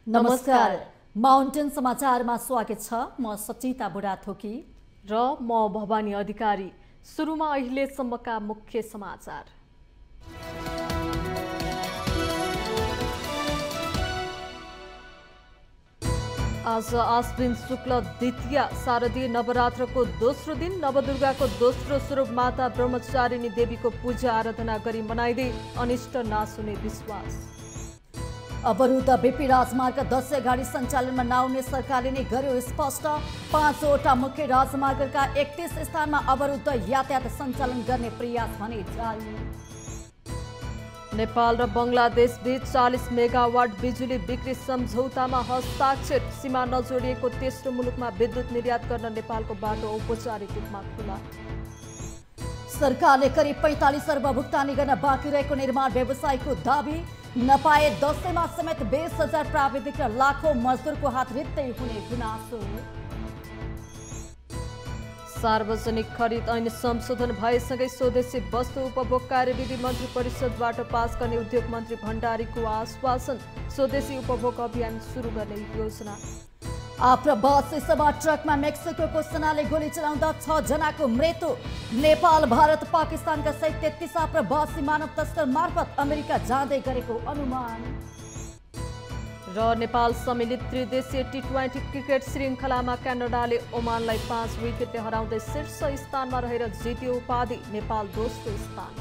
नमस्कार, माउन्टेन समाचारमा स्वागत छ। म सचिता बुढाथोकी र म भवानी अधिकारी। सुरुमा अहिलेसम्मका मुख्य समाचार। आज आश्विन शुक्ल द्वितीय शारदीय नवरात्रको दोस्रो दिन नवदुर्गाको दोस्रो स्वरूप माता ब्रह्मचारिणी देवीको पूजा आराधना गरी मनाइँदै अनिष्ट नाश हुने विश्वास। अवरुद्ध बीपी राजमार्ग 10 गाडी सञ्चालनमा नआउने सरकारले नै गर्यो स्पष्ट। 5वटा मुख्य राजमार्गका 31 स्थानमा अवरुद्ध यातायात सञ्चालन गर्ने प्रयास भने जारी। नेपाल र बङ्गलादेश बीच 40 मेगावाट बिजुली बिक्री सम्झौतामा हस्ताक्षर। सीमा नजोडिएको तेस्रो मुलुकमा विद्युत निर्यात गर्न नेपालको बाटो औपचारिक रूपमा खुला। सरकारले करिब 45 अर्ब भुक्तानी गर्न बाँकी रहेको निर्माण व्यवसायको दाबी। नपाए दशैंमा समेत 20,000 प्राविधिक र लाखौं मजदुरको हात रित्तै हुने गुनासो। सार्वजनिक खरिद ऐन संशोधन भएसँगै स्वदेशी वस्तु उपभोग कार्यविधि मन्त्री परिषदबाट पास गर्ने उद्योग मन्त्री भण्डारीको आश्वासन। स्वदेशी उपभोग अभियान सुरु गर्ने योजना। आप्रवासी सभा ट्रकमा मेक्सिको सेनाले गोली चलाउँदा 6 जनाको मृत्यु। नेपाल, भारत, पाकिस्तानका सहित 33 आप्रवासी मानव तस्कर मार्फत अमेरिका जाँदै गरेको अनुमान। र नेपाल सम्मिलित त्रिदेशीय टी20 क्रिकेट श्रृङ्खलामा क्यानाडाले ओमानलाई 5 विकेटले हराउँदै शीर्ष स्थानमा रहेर जित्यो उपाधि। नेपाल दोस्रो स्थान।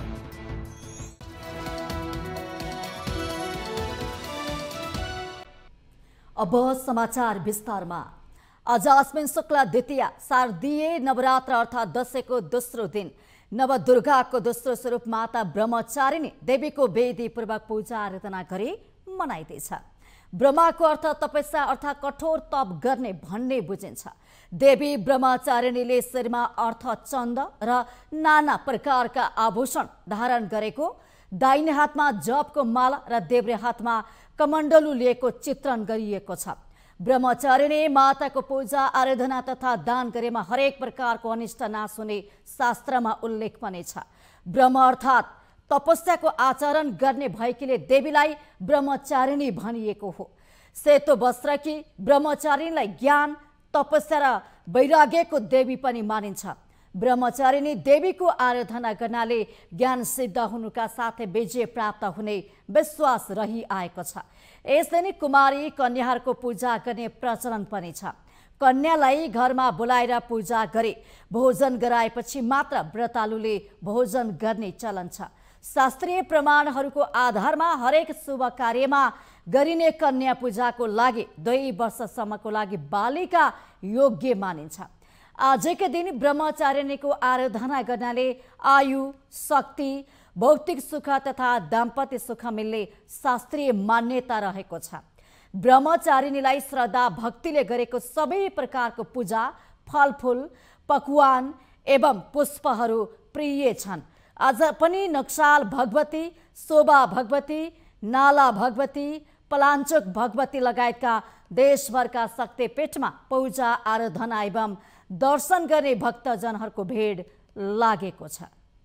अब समाचार विस्तारमा। आज आश्विन शुक्ल द्वितीय शारदीय नवरात्र अर्थात् दशैंको दोस्रो दिन नवदुर्गाको दोस्रो स्वरूप माता ब्रह्मचारिणी देवीको वेदीपूर्वक पूजा आराधना गरी मनाइँदैछ। ब्रह्माको अर्थ तपस्या अर्थात् कठोर तप गर्ने भन्ने बुझिन्छ। देवी ब्रह्मचारिणीले शिरमा अर्थ चन्द र नाना प्रकारका आभूषण धारण गरेको, दाहिने हातमा जपको माला र देब्रे हातमा कमण्डलु लिएको चित्रण गरिएको छ। ब्रह्मचारिणी माताको पूजा आराधना तथा दान गरेमा हरेक प्रकारको अनिष्ट नाश हुने शास्त्रमा उल्लेख पनि छ। ब्रह्म अर्थात् तपस्याको आचरण गर्ने भएकीले देवीलाई ब्रह्मचारिणी भनिएको हो। सेतो वस्त्रकी ब्रह्मचारिणीलाई ज्ञान, तपस्या र वैराग्यको देवी पनि मानिन्छ। ब्रह्मचारिणी देवीको आराधना गर्नाले ज्ञान सिद्ध हुनुका साथै विजय प्राप्त हुने विश्वास रहिआएको छ। यसै कुमारी कन्याहरूको पूजा गर्ने प्रचलन पनि छ। कन्यालाई घरमा बोलाएर पूजा गरी भोजन गराएपछि मात्र व्रतालुले भोजन गर्ने चलन छ। शास्त्रीय प्रमाणहरूको आधारमा हरेक शुभ कार्यमा गरिने कन्या पूजाको लागि 2 वर्षसम्मको लागि बालिका योग्य मानिन्छ। आजकै दिन ब्रह्मचारिणीको आराधना गर्नाले आयु, शक्ति, भौतिक सुख तथा दाम्पत्य सुख मिल्ने शास्त्रीय मान्यता रहेको छ। ब्रह्मचारिणीलाई श्रद्धा भक्तिले गरेको सबै प्रकारको पूजा, फलफूल, पकवान एवं पुष्पहरू प्रिय छन्। आज पनि नक्साल भगवती, शोभा भगवती, नाला भगवती, पलाञ्चोक भगवती लगायतका देशभरका शक्तिपीठमा पूजा आराधना एवं दर्शन गर्ने भक्तजनहरूको भिड लागेको छ।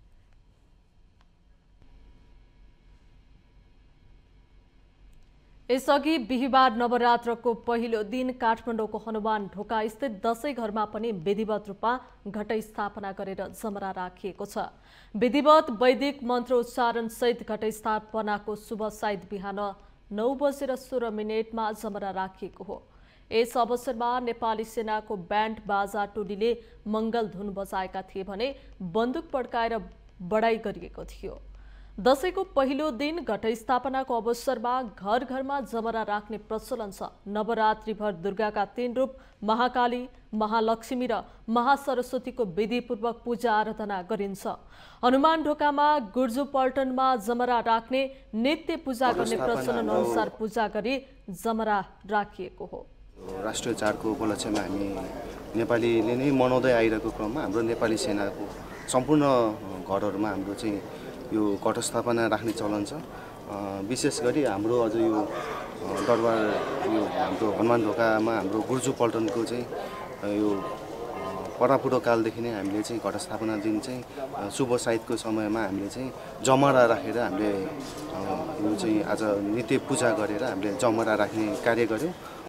यसअघि बिहिबार नवरात्रको पहिलो दिन काठमाडौँको हनुमान ढोका स्थित दशैं घरमा पनि विधिवत रूपमा घट स्थापना गरेर जमरा राखिएको छ। विधिवत वैदिक मन्त्रोच्चारण सहित घट स्थापनाको शुभ साइत बिहान 9:16 जमरा राखिएको हो। यस अवसरमा नेपाली सेनाको ब्यान्ड बाजा टोलीले मंगल धुन बजाएका थिए भने बन्दुक पड्काएर बढाई गरिएको थियो। दशैंको पहिलो दिन घट स्थापनाको अवसरमा घर घरमा जमरा राख्ने प्रचलन छ। नवरात्रिभर दुर्गाका 3 रूप महाकाली, महालक्ष्मी र महासरस्वतीको विधिपूर्वक पूजा आराधना गरिन्छ। हनुमान ढोकामा गुर्जु पल्टनमा जमरा राख्ने, नित्य पूजा गर्ने प्रचलन अनुसार पूजा गरी जमरा राखिएको हो। राष्ट्रिय चाडको उपलक्ष्यमा हामी नेपालीले नै मनाउँदै आइरहेको क्रममा हाम्रो नेपाली सेनाको सम्पूर्ण घरहरूमा हाम्रो चाहिँ यो घट स्थापना राख्ने चलन छ। विशेष गरी हाम्रो अझ यो दरबार यो हाम्रो हनुमान ढोकामा हाम्रो गुर्जु पल्टनको चाहिँ यो परापुरो कालदेखि नै हामीले चाहिँ घटस्थापना दिन चाहिँ शुभ साहित्यको समयमा हामीले चाहिँ जमरा राखेर हामीले यो चाहिँ आज नित्य पूजा गरेर हामीले जमरा राख्ने कार्य गर्यौँ।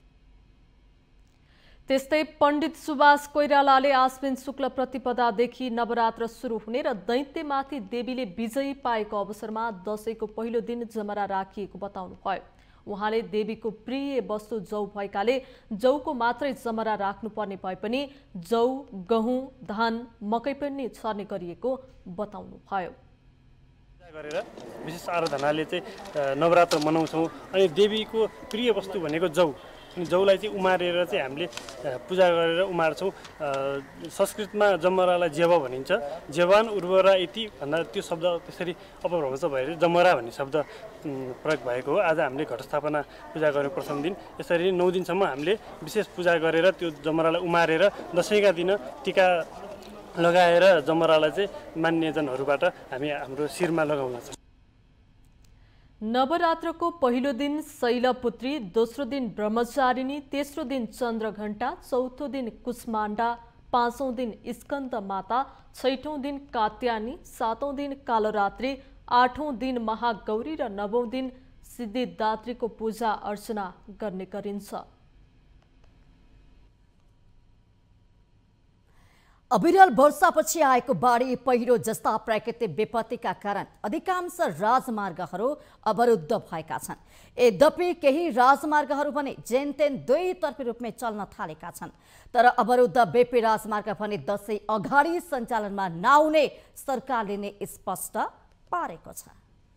त्यस्तै पण्डित सुभाष कोइरालाले आश्विन शुक्ल प्रतिपदादेखि नवरात्र सुरु हुने र दैत्यमाथि देवीले विजयी पाएको अवसरमा दशैंको पहिलो दिन जमरा राखिएको बताउनुभयो। उहाँले देवीको प्रिय वस्तु जौ भएकाले जौको मात्रै जमरा राख्नुपर्ने भए पनि जौ, गहुँ, धान, मकै पनि छर्ने गरिएको बताउनुभयो। गरेर विशेष आराधनाले चाहिँ नवरात्र मनाउँछौँ अनि देवीको प्रिय वस्तु भनेको जौ। जौलाई चाहिँ उमारेर चाहिँ हामीले पूजा गरेर उमार्छौँ। संस्कृतमा जमरालाई जेव भनिन्छ। जेवान उर्वरा इति भन्दा त्यो शब्द त्यसरी अपभ्रंश भएर जमरा भन्ने शब्द प्रयोग भएको हो। आज हामीले घटस्थापना पूजा गरेको प्रथम दिन। यसरी 9 दिनसम्म हामीले विशेष पूजा गरेर त्यो जमरालाई उमारेर दशैंका दिन टीका लगाएर जमरालाई चाहिँ मान्यजनहरूबाट हामी हाम्रो शिरमा लगाउन सक्छौँ। नवरात्रको पहिलो दिन शैलपुत्री, दोस्रो दिन ब्रह्मचारिणी, तेस्रो दिन चन्द्रघण्टा, चौथो दिन कुष्माण्डा, पाँचौं दिन स्कन्द माता, छैठौं दिन कात्यायनी, सातौं दिन कालरात्रि, आठौं दिन महागौरी र नवौं दिन सिद्धिदात्रीको पूजा अर्चना गर्ने गरिन्छ। अविरल वर्षापछि आएको बाढी, पहिरो जस्ता प्राकृतिक विपत्तिका कारण अधिकांश राजमार्गहरू अवरुद्ध भएका छन्। यद्यपि केही राजमार्गहरू भने जेनतेन दुईतर्फी रूपमा चल्न थालेका छन्। तर अवरुद्ध बेपी राजमार्ग भने दशैं अगाडि सञ्चालनमा नआउने सरकारले नै स्पष्ट पारेको छ।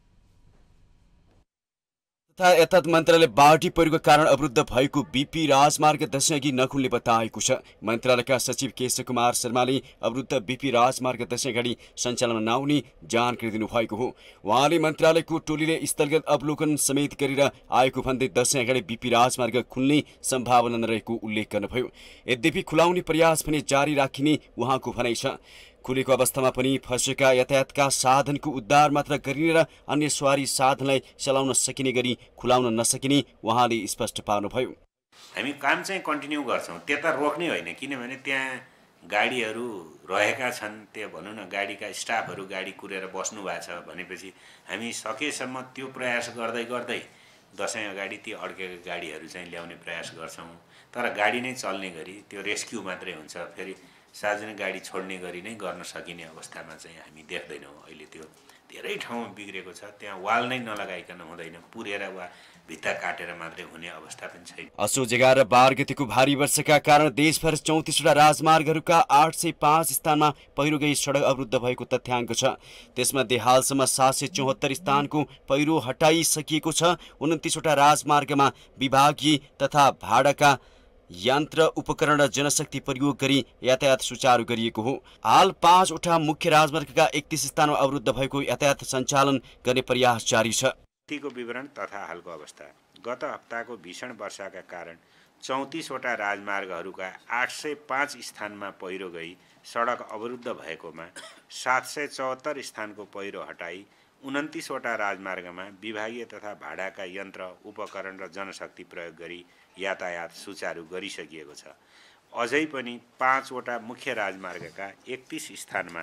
तथा यातायात मन्त्रालयले बाढी पहिरोको कारण अवरुद्ध भएको बीपी राजमार्ग दशैंअघि नखुल्ने बताएको छ। मन्त्रालयका सचिव केशव कुमार शर्माले अवरुद्ध बीपी राजमार्ग दशैं अगाडि सञ्चालनमा नआउने जानकारी दिनुभएको हो। उहाँले मन्त्रालयको टोलीले स्थलगत अवलोकन समेत गरेर आएको भन्दै दशैं अगाडि बीपी राजमार्ग खुल्ने सम्भावना नरहेको उल्लेख गर्नुभयो। यद्यपि खुलाउने प्रयास पनि जारी राखिने उहाँको भनाइ छ। खुलेको अवस्थामा पनि फँसेका यातायातका साधनको उद्धार मात्र गरिने र अन्य सवारी साधनलाई चलाउन सकिने गरी खुलाउन नसकिने उहाँले स्पष्ट पार्नुभयो। हामी काम चाहिँ कन्टिन्यू गर्छौँ, त्यता रोक्ने होइन। किनभने त्यहाँ गाडीहरू रहेका छन्, त्यो भनौँ न गाडीका स्टाफहरू गाडी कुरेर बस्नु भएको छ भनेपछि हामी सकेसम्म त्यो प्रयास गर्दै गर्दै दशैं अगाडि ती अड्केका गाडीहरू चाहिँ ल्याउने प्रयास गर्छौँ। तर गाडी नै चल्ने गरी त्यो रेस्क्यु मात्रै हुन्छ, फेरि सार्वजनिक गाडी छोड्ने गरी नै गर्न सकिने अवस्थामा चाहिँ हामी देख्दैनौँ। अहिले त्यो धेरै ठाउँमा बिग्रेको छ, त्यहाँ वाल नै नलगाइकन हुँदैन, पुरेर वा भित्ता काटेर मात्रै हुने अवस्था पनि छैन। असोज 11 र 12 गतिको भारी वर्षाका कारण देशभर 34वटा राजमार्गहरूका 805 स्थानमा पहिरो गई सडक अवरुद्ध भएको तथ्याङ्क छ। त्यसमध्ये हालसम्म 774 स्थानको पहिरो हटाइसकिएको छ। 29वटा राजमार्गमा विभागीय तथा भाडाका यन्त्र उपकरण र जनशक्ति प्रयोग गरी यातायात सुचारू गरिएको हो। हाल 5वटा मुख्य राजमार्गका 31 स्थानमा अवरुद्ध भएको यातायात सञ्चालन गर्ने प्रयास जारी छ। स्थितिको विवरण तथा हालको अवस्था। गत हप्ताको भीषण वर्षाका कारण 34वटा राजमार्गहरूका 805 स्थानमा पहिरो गई सडक अवरुद्ध भएकोमा 774 स्थानको पहिरो हटाई 29वटा राजमार्गमा विभागीय तथा भाडाका यन्त्र उपकरण र जनशक्ति प्रयोग गरी यातायात सुचारू गरिसकिएको छ। अझै पनि 5वटा मुख्य राजमार्गका 31 स्थानमा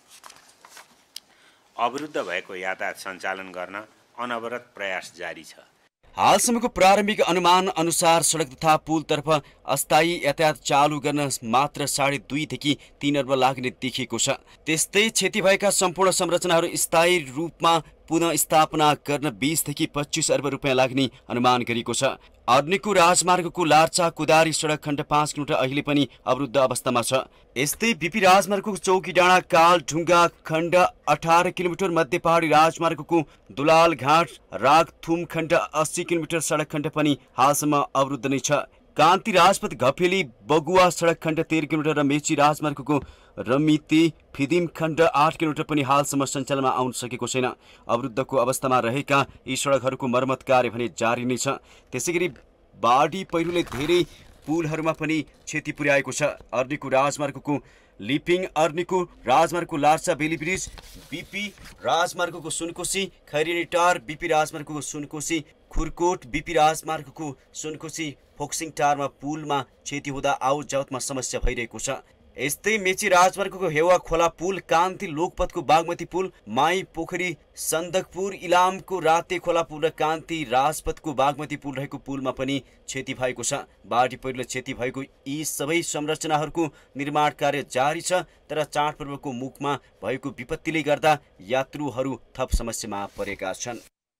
अवरुद्ध भएको यातायात सञ्चालन गर्न अनवरत प्रयास जारी छ। हालसम्मको प्रारम्भिक अनुमान अनुसार सडक तथा पुलतर्फ अस्थायी यातायात चालू गर्न मात्र 2.5 देखि 3 अर्ब लाग्ने देखिएको छ। त्यस्तै क्षति भएका सम्पूर्ण संरचनाहरू स्थायी रूपमा पुनः स्थापना गर्न 20 देखि 25 अर्ब रुपियाँ लाग्ने अनुमान गरिएको छ। अर्निको राजमार्गको लार्चा कुदारी सडक खण्ड 5 किलोमिटर अहिले पनि अवरुद्ध अवस्थामा छ। यस्तै बीपी राजमार्गको चौकी डाँडा काल ढुङ्गा खण्ड 18 किलोमिटर, मध्य पहाडी राजमार्गको दुलाल घाट रागथुम खण्ड 80 किलोमिटर सडक खण्ड पनि हालसम्म अवरुद्ध नै छ। कान्ति राजपथ घपेली बगुवा सडक खण्ड 13 किलोमिटर र मेची राजमार्गको रमिते फिदिम खण्ड 8 किलोमिटर पनि हालसम्म सञ्चालनमा आउन सकेको छैन। अवरुद्धको अवस्थामा रहेका यी सडकहरूको मर्मत कार्य भने जारी नै छ। त्यसैगरी बाढी पहिरोले धेरै पुलहरूमा पनि क्षति पुर्याएको छ। अर्निको राजमार्गको लिपिङ, अर्निको राजमार्गको लार्चा बेली ब्रिज, बीपी राजमार्गको सुनकोशी, खैरेनीटार, बीपी राजमार्गको सुनकोशी, खुरकोट, बीपी राजमार्गको सुनकोशी फोक्सिङ टारमा पुलमा क्षति हुँदा आवत जावतमा समस्या भइरहेको छ। यस्तै मेची राजमार्गको हेवा खोला पुल, कान्ति लोकपथको बागमती पुल, माई पोखरी सन्दकपुर इलामको राते खोला पुल र कान्ति राजपथको बागमती पुल रहेको पुलमा पनि क्षति भएको छ। बाढी पहिरोले क्षति भएको यी सबै संरचनाहरूको निर्माण कार्य जारी छ, तर चाडपर्वको मुखमा भएको विपत्तिले गर्दा यात्रुहरू थप समस्यामा परेका छन्।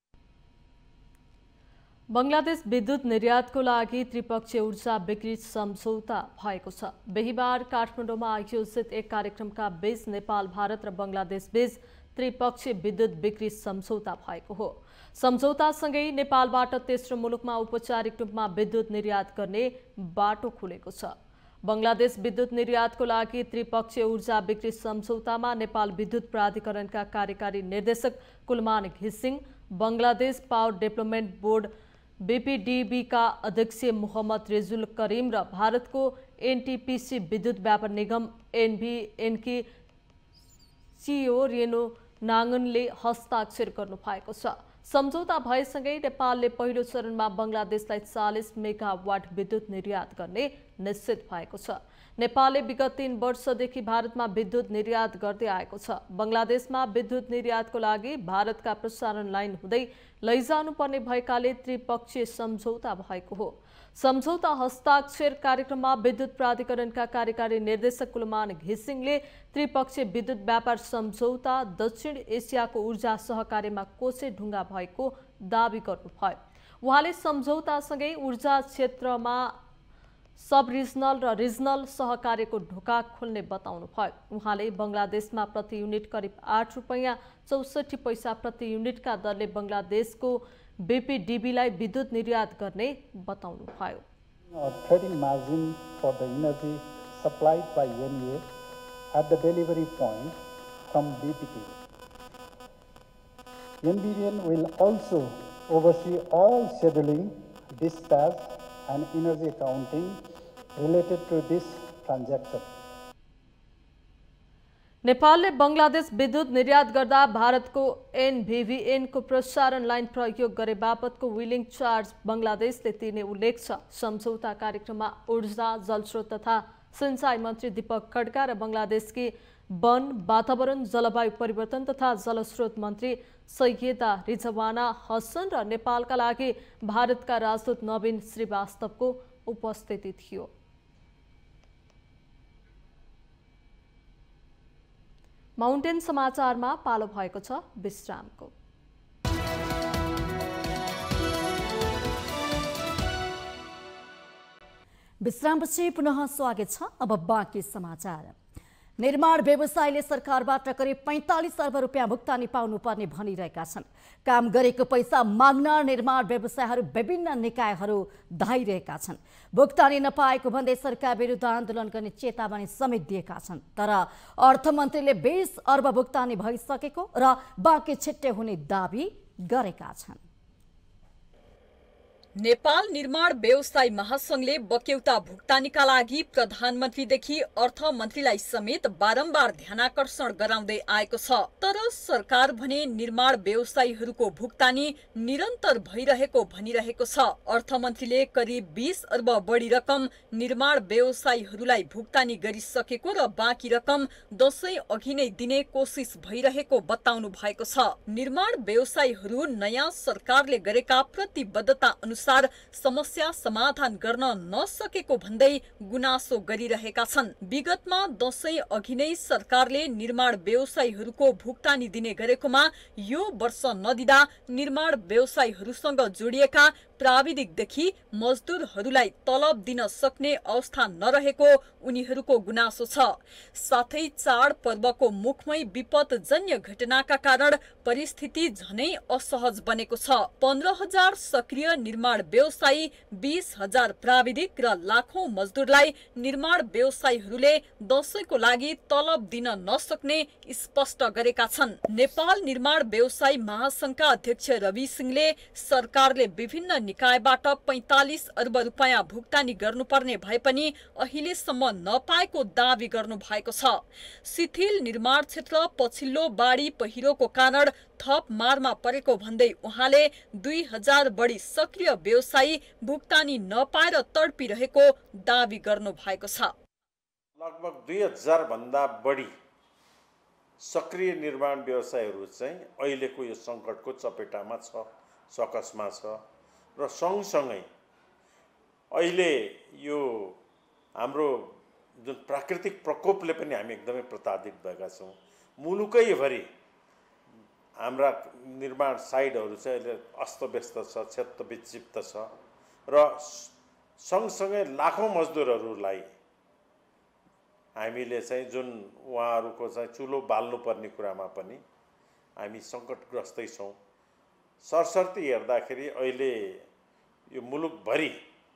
बंगलादेश विद्युत निर्यातको लागि त्रिपक्षीय ऊर्जा बिक्री सम्झौता भएको छ। बिहिबार काठमाडौँमा आयोजित एक कार्यक्रमका बीच नेपाल, भारत र बंगलादेश बीच त्रिपक्षीय विद्युत बिक्री सम्झौता भएको हो। सम्झौतासँगै नेपालबाट तेस्रो मुलुकमा औपचारिक रूपमा विद्युत निर्यात गर्ने बाटो खुलेको छ। बंगलादेश विद्युत निर्यातको लागि त्रिपक्षीय ऊर्जा बिक्री सम्झौतामा नेपाल विद्युत प्राधिकरणका कार्यकारी निर्देशक कुलमान घिसिङ, Bangladesh power development board BPDB का अध्यक्ष मोहम्मद रिजुल करीम र भारतको एनटीपीसी विद्युत व्यापार निगम एनभीएन की सीईओ रेणु नाङ्गनले हस्ताक्षर गर्नु भएको छ। सम्झौता भएसँगै नेपालले पहिलो चरणमा बंगलादेशलाई 40 मेगावाट विद्युत निर्यात गर्ने निश्चित भएको छ। नेपालले विगत 3 वर्षदेखि भारतमा विद्युत निर्यात गर्दै आएको छ। बंगलादेशमा विद्युत निर्यातको लागि भारतका प्रसारण लाइन हुँदै लैजानुपर्ने भएकाले त्रिपक्षीय सम्झौता भएको हो। सम्झौता हस्ताक्षर कार्यक्रममा विद्युत प्राधिकरणका कार्यकारी निर्देशक कुलमान घिसिङले त्रिपक्षीय विद्युत व्यापार सम्झौता दक्षिण एसियाको ऊर्जा सहकार्यमा कोसे ढुङ्गा भएको दावी गर्नुभयो। उहाँले सम्झौतासँगै ऊर्जा क्षेत्रमा सब रिजनल र रिजनल सहकार्यको ढोका खोल्ने बताउनुभयो। उहाँले बंगलादेशमा प्रति युनिट करिब 8 रुपैयाँ 64 पैसा प्रति युनिटका दरले बंगलादेशको बीपीडीबीलाई विद्युत निर्यात गर्ने बताउनुभयो। Trading margin for the energy supplied by NEA at the delivery point from BPT. NVVN will also oversee all scheduling, dispatch and energy accounting related to this transaction. नेपालले बंगलादेश विद्युत निर्यात गर्दा भारतको एनभीवीएन को प्रसारण लाइन प्रयोग गरे बापतको विलिङ चार्ज बंगलादेशले तिर्ने उल्लेख छ। सम्झौता कार्यक्रममा ऊर्जा, जलस्रोत तथा सिंचाई मन्त्री दीपक खड्का र बंगलादेशकी वन, वातावरण, जलवायु परिवर्तन तथा जलस्रोत मन्त्री सैयदा रिजवाना हसन र नेपालका लागि भारतका राजदूत नवीन श्रीवास्तवको उपस्थिति थियो। माउन्टेन समाचारमा पालो भएको छ विश्रामको। विश्रामपछि पुनः स्वागत छ। अब बाँकी समाचार। निर्माण व्यवसायीले सरकारबाट करिब 45 अर्ब रुपियाँ भुक्तानी पाउनुपर्ने भनिरहेका छन्। काम गरेको पैसा माग्न निर्माण व्यवसायीहरू विभिन्न निकायहरू धाइरहेका छन्। भुक्तानी नपाएको भन्दै सरकार विरुद्ध आन्दोलन गर्ने चेतावनी समेत दिएका छन्। तर अर्थमन्त्रीले 20 अर्ब भुक्तानी भइसकेको र बाँकी छिट्टै हुने दाबी गरेका छन्। नेपाल निर्माण व्यवसायी महासंघले बक्यौता भुक्तानीका लागि प्रधानमन्त्रीदेखि अर्थमन्त्रीलाई समेत बारम्बार ध्यानाकर्षण गराउँदै आएको छ। तर सरकार भने निर्माण व्यवसायीहरूको भुक्तानी निरन्तर भइरहेको भनिरहेको छ। अर्थमन्त्रीले करिब 20 अर्ब बढी रकम निर्माण व्यवसायीहरूलाई भुक्तानी गरिसकेको र बाँकी रकम दशैं अघि नै दिने कोसिस भइरहेको बताउनु भएको छ। निर्माण व्यवसायीहरू नयाँ सरकारले गरेका प्रतिबद्धता समस्या समाधान गर्न नसकेको भन्दै गुनासो गरिरहेका छन्। विगतमा दशैं अघि नै सरकारले निर्माण व्यवसायीहरूको भुक्तानी दिने गरेकोमा यो वर्ष नदिँदा निर्माण व्यवसायीहरूसँग जोडिएका प्राविधिकदेखि मजदुरहरूलाई तलब दिन सक्ने अवस्था नरहेको उनीहरूको गुनासो छ। साथै चाडपर्वको मुखमै विपदजन्य घटनाका कारण परिस्थिति झनै असहज बनेको छ। 15,000 सक्रिय निर्माण व्यवसायी, 20,000 प्राविधिक र लाखौं मजदुरलाई निर्माण व्यवसायीहरूले दशैंको लागि तलब दिन नसक्ने स्पष्ट गरेका छन्। नेपाल निर्माण व्यवसायी महासंघका अध्यक्ष रवि सिंहले सरकारले विभिन्न निकायबाट 45 अर्ब रुपैयाँ भुक्तानी गर्नुपर्ने भए पनि अहिलेसम्म नपाएको दावी गर्नु भएको छ। शिथिल निर्माण क्षेत्र पछिल्लो बाढी पहिरोको कारण थप मारमा परेको भन्दै उहाँले 2000 बढी सक्रिय व्यवसायी भुक्तानी नपाएर तडपिरहेको दावी गर्नु भएको छ। लगभग 2000 भन्दा बढी सक्रिय निर्माण व्यवसायहरू चाहिँ अहिलेको यो सङ्कटको चपेटामा छ, सकसमा छ र सँगसँगै अहिले यो हाम्रो जुन प्राकृतिक प्रकोपले पनि हामी एकदमै प्रताडित भएका छौँ। मुलुकैभरि हाम्रा निर्माण साइटहरू चाहिँ अहिले अस्तव्यस्त छ, क्षतविक्षिप्त छ र सँगसँगै लाखौँ मजदुरहरूलाई हामीले चाहिँ जुन उहाँहरूको चाहिँ चुलो बाल्नुपर्ने कुरामा पनि हामी सङ्कटग्रस्तै छौँ। सरसर्ती हेर्दाखेरि अहिले यो मुलुकभरि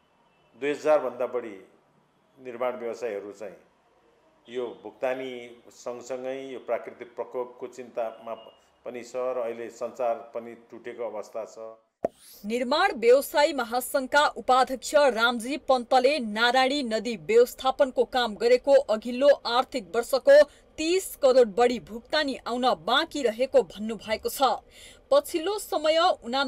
2000 भन्दा बढी निर्माण व्यवसायहरू चाहिँ यो भुक्तानी सँगसँगै यो प्राकृतिक प्रकोपको चिन्तामा पनि छ र अहिले सञ्चार पनि टुटेको अवस्था छ। निर्माण व्यवसायी महासंघका उपाध्यक्ष रामजी पन्तले नारायणी नदी व्यवस्थापनको काम गरेको अघिल्लो आर्थिक वर्षको 30 करोड बढी भुक्तानी आउन बाँकी रहेको भन्नुभएको छ। पछिल्लो समय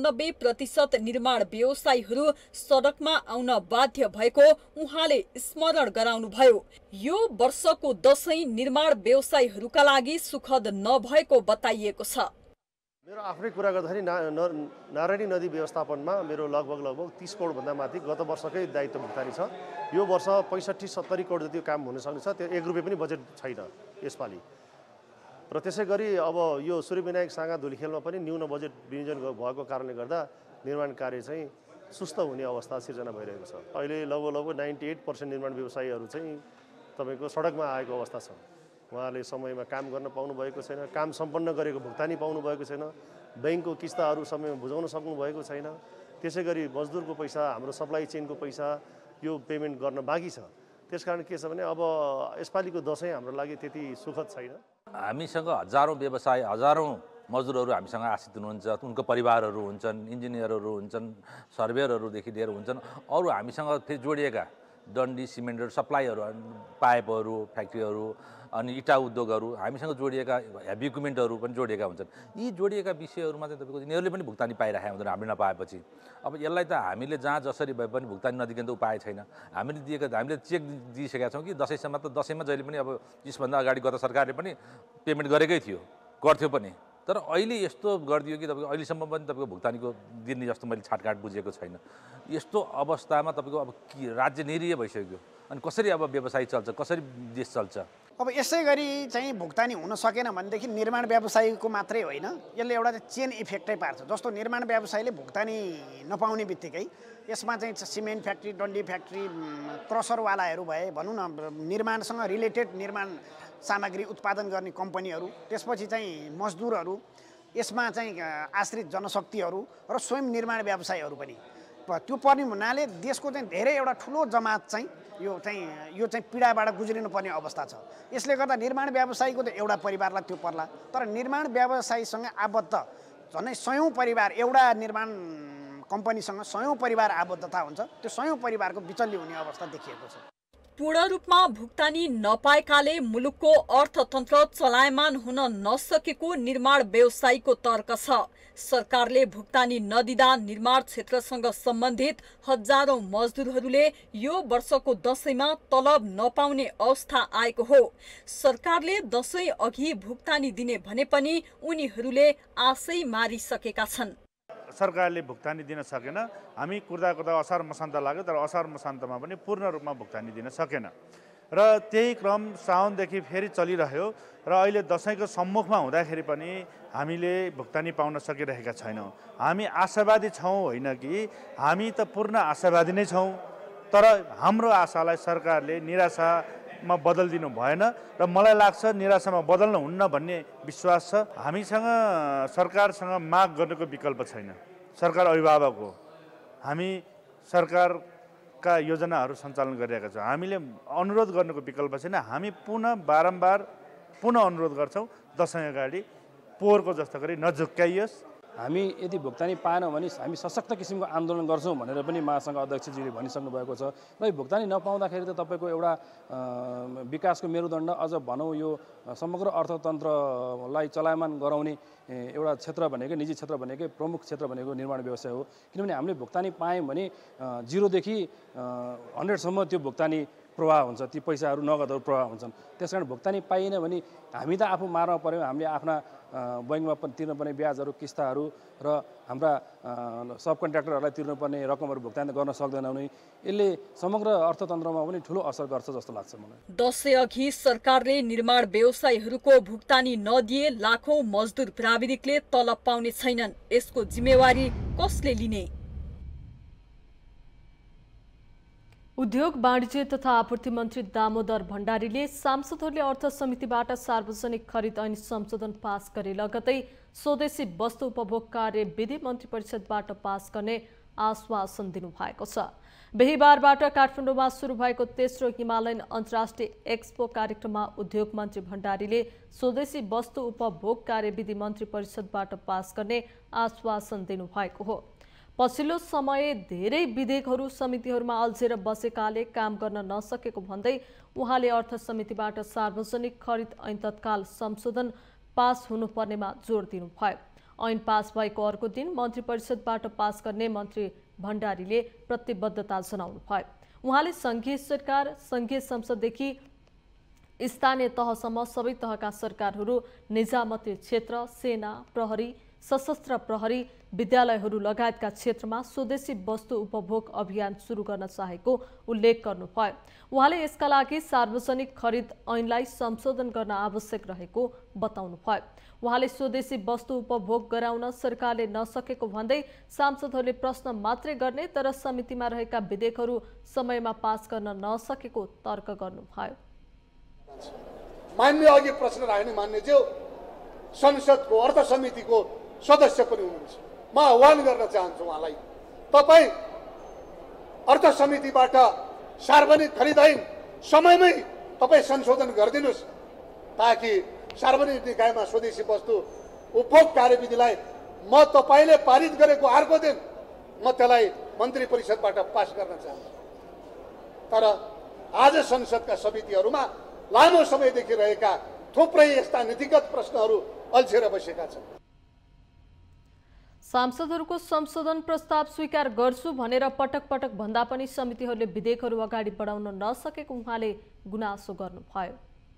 89% निर्माण व्यवसायीहरू सडकमा आउन बाध्य भएको उहाँले स्मरण गराउनुभयो। यो वर्षको दशैं निर्माण व्यवसायीहरूका लागि सुखद नभएको बताइएको छ। मेरो आफ्नै कुरा गर्दाखेरि नारायणी नदी व्यवस्थापनमा मेरो लगभग 30 करोड भन्दा माथि गत वर्षकै दायित्व भुक्तानी छ। यो वर्ष 65-70 करोड जति काम हुन सक्ने छ। त्यो 1 रुपैयाँ पनि बजेट छैन यसपालि। र त्यसै गरी अब यो सूर्यविनायक साँगा धुलीखेलमा पनि न्यून बजेट विनियोजन भएको कारणले गर्दा निर्माण कार्य चाहिँ सुस्त हुने अवस्था सिर्जना भइरहेको छ। अहिले लगभग 98% निर्माण व्यवसायीहरू चाहिँ तपाईँको सडकमा आएको अवस्था छ। उहाँले समयमा काम गर्न पाउनु भएको छैन, काम सम्पन्न गरेको भुक्तानी पाउनु भएको छैन, बैंकको किस्ताहरू समयमा बुझाउन सक्नु भएको छैन। त्यसै गरी मजदुरको पैसा, हाम्रो सप्लाई चेनको पैसा यो पेमेन्ट गर्न बाँकी छ। त्यसकारण के छ भने अब यसपालिको दशैं हाम्रो लागि त्यति सुखद छैन। हामीसँग हजारौँ व्यवसाय, हजारौँ मजदुरहरू हामीसँग आश्रित हुनुहुन्छ, उनको परिवारहरू हुन्छन्, इन्जिनियरहरू हुन्छन्, सर्वेयरहरूदेखि लिएर हुन्छन्, अरू हामीसँग फेरि जोडिएका डन्डी सिमेन्टहरू, सप्लाईहरू, पाइपहरू, फ्याक्ट्रीहरू अनि इटा उद्योगहरू हामीसँग जोडिएका हेभी इक्विपमेन्टहरू पनि जोडिएका हुन्छन्। यी जोडिएका विषयहरूमा चाहिँ तपाईँको यिनीहरूले पनि भुक्तानी पाइरहेका हुँदैन हामीले नपाएपछि। अब यसलाई त हामीले जहाँ जसरी भए पनि भुक्तानी नदिकन त उपाय छैन। हामीले चेक दिइसकेका छौँ कि दसैँसम्म त दसैँमा जहिले पनि अब यसभन्दा अगाडि गत सरकारले पनि पेमेन्ट गरेकै थियो, गर्थ्यो पनि। तर अहिले यस्तो गरिदियो कि तपाईँको अहिलेसम्म पनि तपाईँको भुक्तानीको दिने जस्तो मैले छाटकाट बुझेको छैन। यस्तो अवस्थामा तपाईँको अब के राज्य निरीह भइसक्यो। अनि कसरी अब व्यवसाय चल्छ, कसरी देश चल्छ? अब यसै गरी चाहिँ भुक्तानी हुन सकेन भनेदेखि निर्माण व्यवसायीको मात्रै होइन, यसले एउटा चेन इफेक्टै पार्छ। जस्तो निर्माण व्यवसायीले भुक्तानी नपाउने बित्तिकै यसमा चाहिँ सिमेन्ट फ्याक्ट्री, डन्डी फ्याक्ट्री, क्रसरवालाहरू भए, भनौँ न निर्माणसँग रिलेटेड निर्माण सामग्री उत्पादन गर्ने कम्पनीहरू, त्यसपछि चाहिँ मजदुरहरू, यसमा चाहिँ आश्रित जनशक्तिहरू र स्वयं निर्माण व्यवसायीहरू पनि त्यो पर्ने हुनाले देशको चाहिँ धेरै एउटा ठुलो जमात चाहिँ यो चाहिँ पीडाबाट गुज्रिनुपर्ने अवस्था छ। यसले गर्दा निर्माण व्यवसायीको त एउटा परिवारलाई त्यो पर्ला, तर निर्माण व्यवसायीसँग आबद्ध झनै 100औं परिवार, एउटा निर्माण कम्पनीसँग 100औं परिवार आबद्धता हुन्छ। त्यो 100औं परिवारको विचल्य हुने अवस्था देखिएको छ। पूर्ण रूपमा भुक्तानी नपाएकाले मुलुकको अर्थतन्त्र चलायमान हुन नसकेको निर्माण व्यवसायीको तर्क छ। सरकारले भुक्तानी नदिँदा निर्माण क्षेत्रसँग सम्बन्धित हजारौं मजदुरहरूले यो वर्षको दशैंमा तलब नपाउने अवस्था आएको हो। सरकारले दशैं अघि भुक्तानी दिने भने पनि उनीहरूले आशै मारिसकेका छन्। सरकारले भुक्तानी दिन सकेन। हामी कुर्दा असार मसान्त लाग्यो, तर असार मसान्तमा पनि पूर्ण रूपमा भुक्तानी दिन सकेन र त्यही क्रम साउनदेखि फेरि चलिरह्यो र अहिले दशैंको सम्मुखमा हुँदाखेरि पनि हामीले भुक्तानी पाउन सकिरहेका छैनौँ। हामी आशावादी छौँ होइन कि, हामी त पूर्ण आशावादी नै छौँ, तर हाम्रो आशालाई सरकारले निराशामा बदलिदिनु भएन र मलाई लाग्छ निराशामा बदल्नु हुन्न भन्ने विश्वास छ। हामीसँग सरकारसँग माग गर्नुको विकल्प छैन। सरकार अभिभावक हो, हामी सरकारका योजनाहरू सञ्चालन गरिरहेका छौँ। हामीले अनुरोध गर्नुको विकल्प छैन। हामी बारम्बार अनुरोध गर्छौँ, दशैं अगाडि पोहोरको जस्तो गरी नझुक्काइयोस्। हामी यदि भुक्तानी पाएनौँ भने हामी सशक्त किसिमको आन्दोलन गर्छौँ भनेर पनि महासङ्घ अध्यक्षजीले भनिसक्नु भएको छ। र भुक्तानी नपाउँदाखेरि त तपाईँको एउटा विकासको मेरुदण्ड, अझ भनौँ यो समग्र अर्थतन्त्रलाई चलायमान गराउने एउटा क्षेत्र भनेकै, निजी क्षेत्र भनेकै, प्रमुख क्षेत्र भनेको निर्माण व्यवसाय हो। किनभने हामीले भुक्तानी पायौँ भने 0 देखि 100 सम्म त्यो भुक्तानी प्रवाह हुन्छ, ती पैसाहरू नगदहरू प्रवाह हुन्छन्। त्यसकारण भुक्तानी पाइएन भने हामी त आफू मारमा पर्यौँ, हामीले आफ्ना बैङ्कमा पनि तिर्नुपर्ने ब्याजहरू, किस्ताहरू र हाम्रा सब कन्ट्र्याक्टरहरूलाई तिर्नुपर्ने रकमहरू भुक्तान गर्न सक्दैनौँ भने यसले समग्र अर्थतन्त्रमा पनि ठुलो असर गर्छ जस्तो लाग्छ मलाई। दशैं अघि सरकारले निर्माण व्यवसायीहरूको भुक्तानी नदिए लाखौं मजदुर प्राविधिकले तलब पाउने छैनन्। यसको जिम्मेवारी कसले लिने? उद्योग वाणिज्य तथा आपूर्ति मन्त्री दामोदर भण्डारीले सांसदहरूले अर्थ समितिबाट सार्वजनिक खरिद ऐन संशोधन पास गरे लगतै स्वदेशी वस्तु उपभोग कार्य विधि मन्त्री परिषदबाट पास गर्ने आश्वासन दिनुभएको छ। बिहिबारबाट काठमाडौँमा सुरु भएको तेस्रो हिमालयन अन्तर्राष्ट्रिय एक्सपो कार्यक्रममा उद्योग मन्त्री भण्डारीले स्वदेशी वस्तु उपभोग कार्य विधि मन्त्री परिषदबाट पास गर्ने आश्वासन दिनुभएको हो। पछिल्लो समय धेरै विधेयकहरू समितिहरूमा अल्झेर बसेकाले काम गर्न नसकेको भन्दै उहाँले अर्थ समितिबाट सार्वजनिक खरिद ऐन तत्काल संशोधन पास हुनुपर्नेमा जोड दिनुभयो। ऐन पास भएको अर्को दिन मन्त्री परिषदबाट पास गर्ने मन्त्री भण्डारीले प्रतिबद्धता जनाउनुभयो। उहाँले संघीय सरकार, संघीय संसददेखि स्थानीय तहसम्म सबै तहका सरकारहरू, निजामती क्षेत्र, सेना, प्रहरी, सशस्त्र प्रहरी, विद्यालयहरू लगायतका क्षेत्रमा स्वदेशी वस्तु उपभोग अभियान सुरु गर्न चाहेको उल्लेख गर्नुभयो। उहाँले यसका लागि सार्वजनिक खरिद ऐनलाई संशोधन गर्न आवश्यक रहेको बताउनुभयो। उहाँले स्वदेशी वस्तु उपभोग गराउन सरकारले नसकेको भन्दै सांसदहरूले प्रश्न मात्रै गर्ने तर समितिमा रहेका विधेयकहरू समयमा पास गर्न नसकेको तर्क गर्नुभयो। मान्य अघि प्रश्न राख्ने मान्यज्यू संसदको अर्थ समितिको सदस्य पनि हुनुहुन्छ। म आह्वान गर्न चाहन्छु उहाँलाई, तपाईँ अर्थ समितिबाट सार्वजनिक खरिद ऐन समयमै तपाईँ संशोधन गरिदिनुहोस् ताकि सार्वजनिक निकायमा स्वदेशी वस्तु उपभोग कार्यविधिलाई म तपाईँले पारित गरेको अर्को दिन म त्यसलाई मन्त्री परिषदबाट पास गर्न चाहन्छु। तर आज संसदका समितिहरूमा लामो समयदेखि रहेका थुप्रै यस्ता नीतिगत प्रश्नहरू अल्झेर बसेका छन्। सांसदहरूको संशोधन प्रस्ताव स्वीकार गर्छु भनेर पटक पटक भन्दा पनि समितिहरूले विधेयकहरू अगाडि बढाउन नसकेको उहाँले गुनासो गर्नुभयो।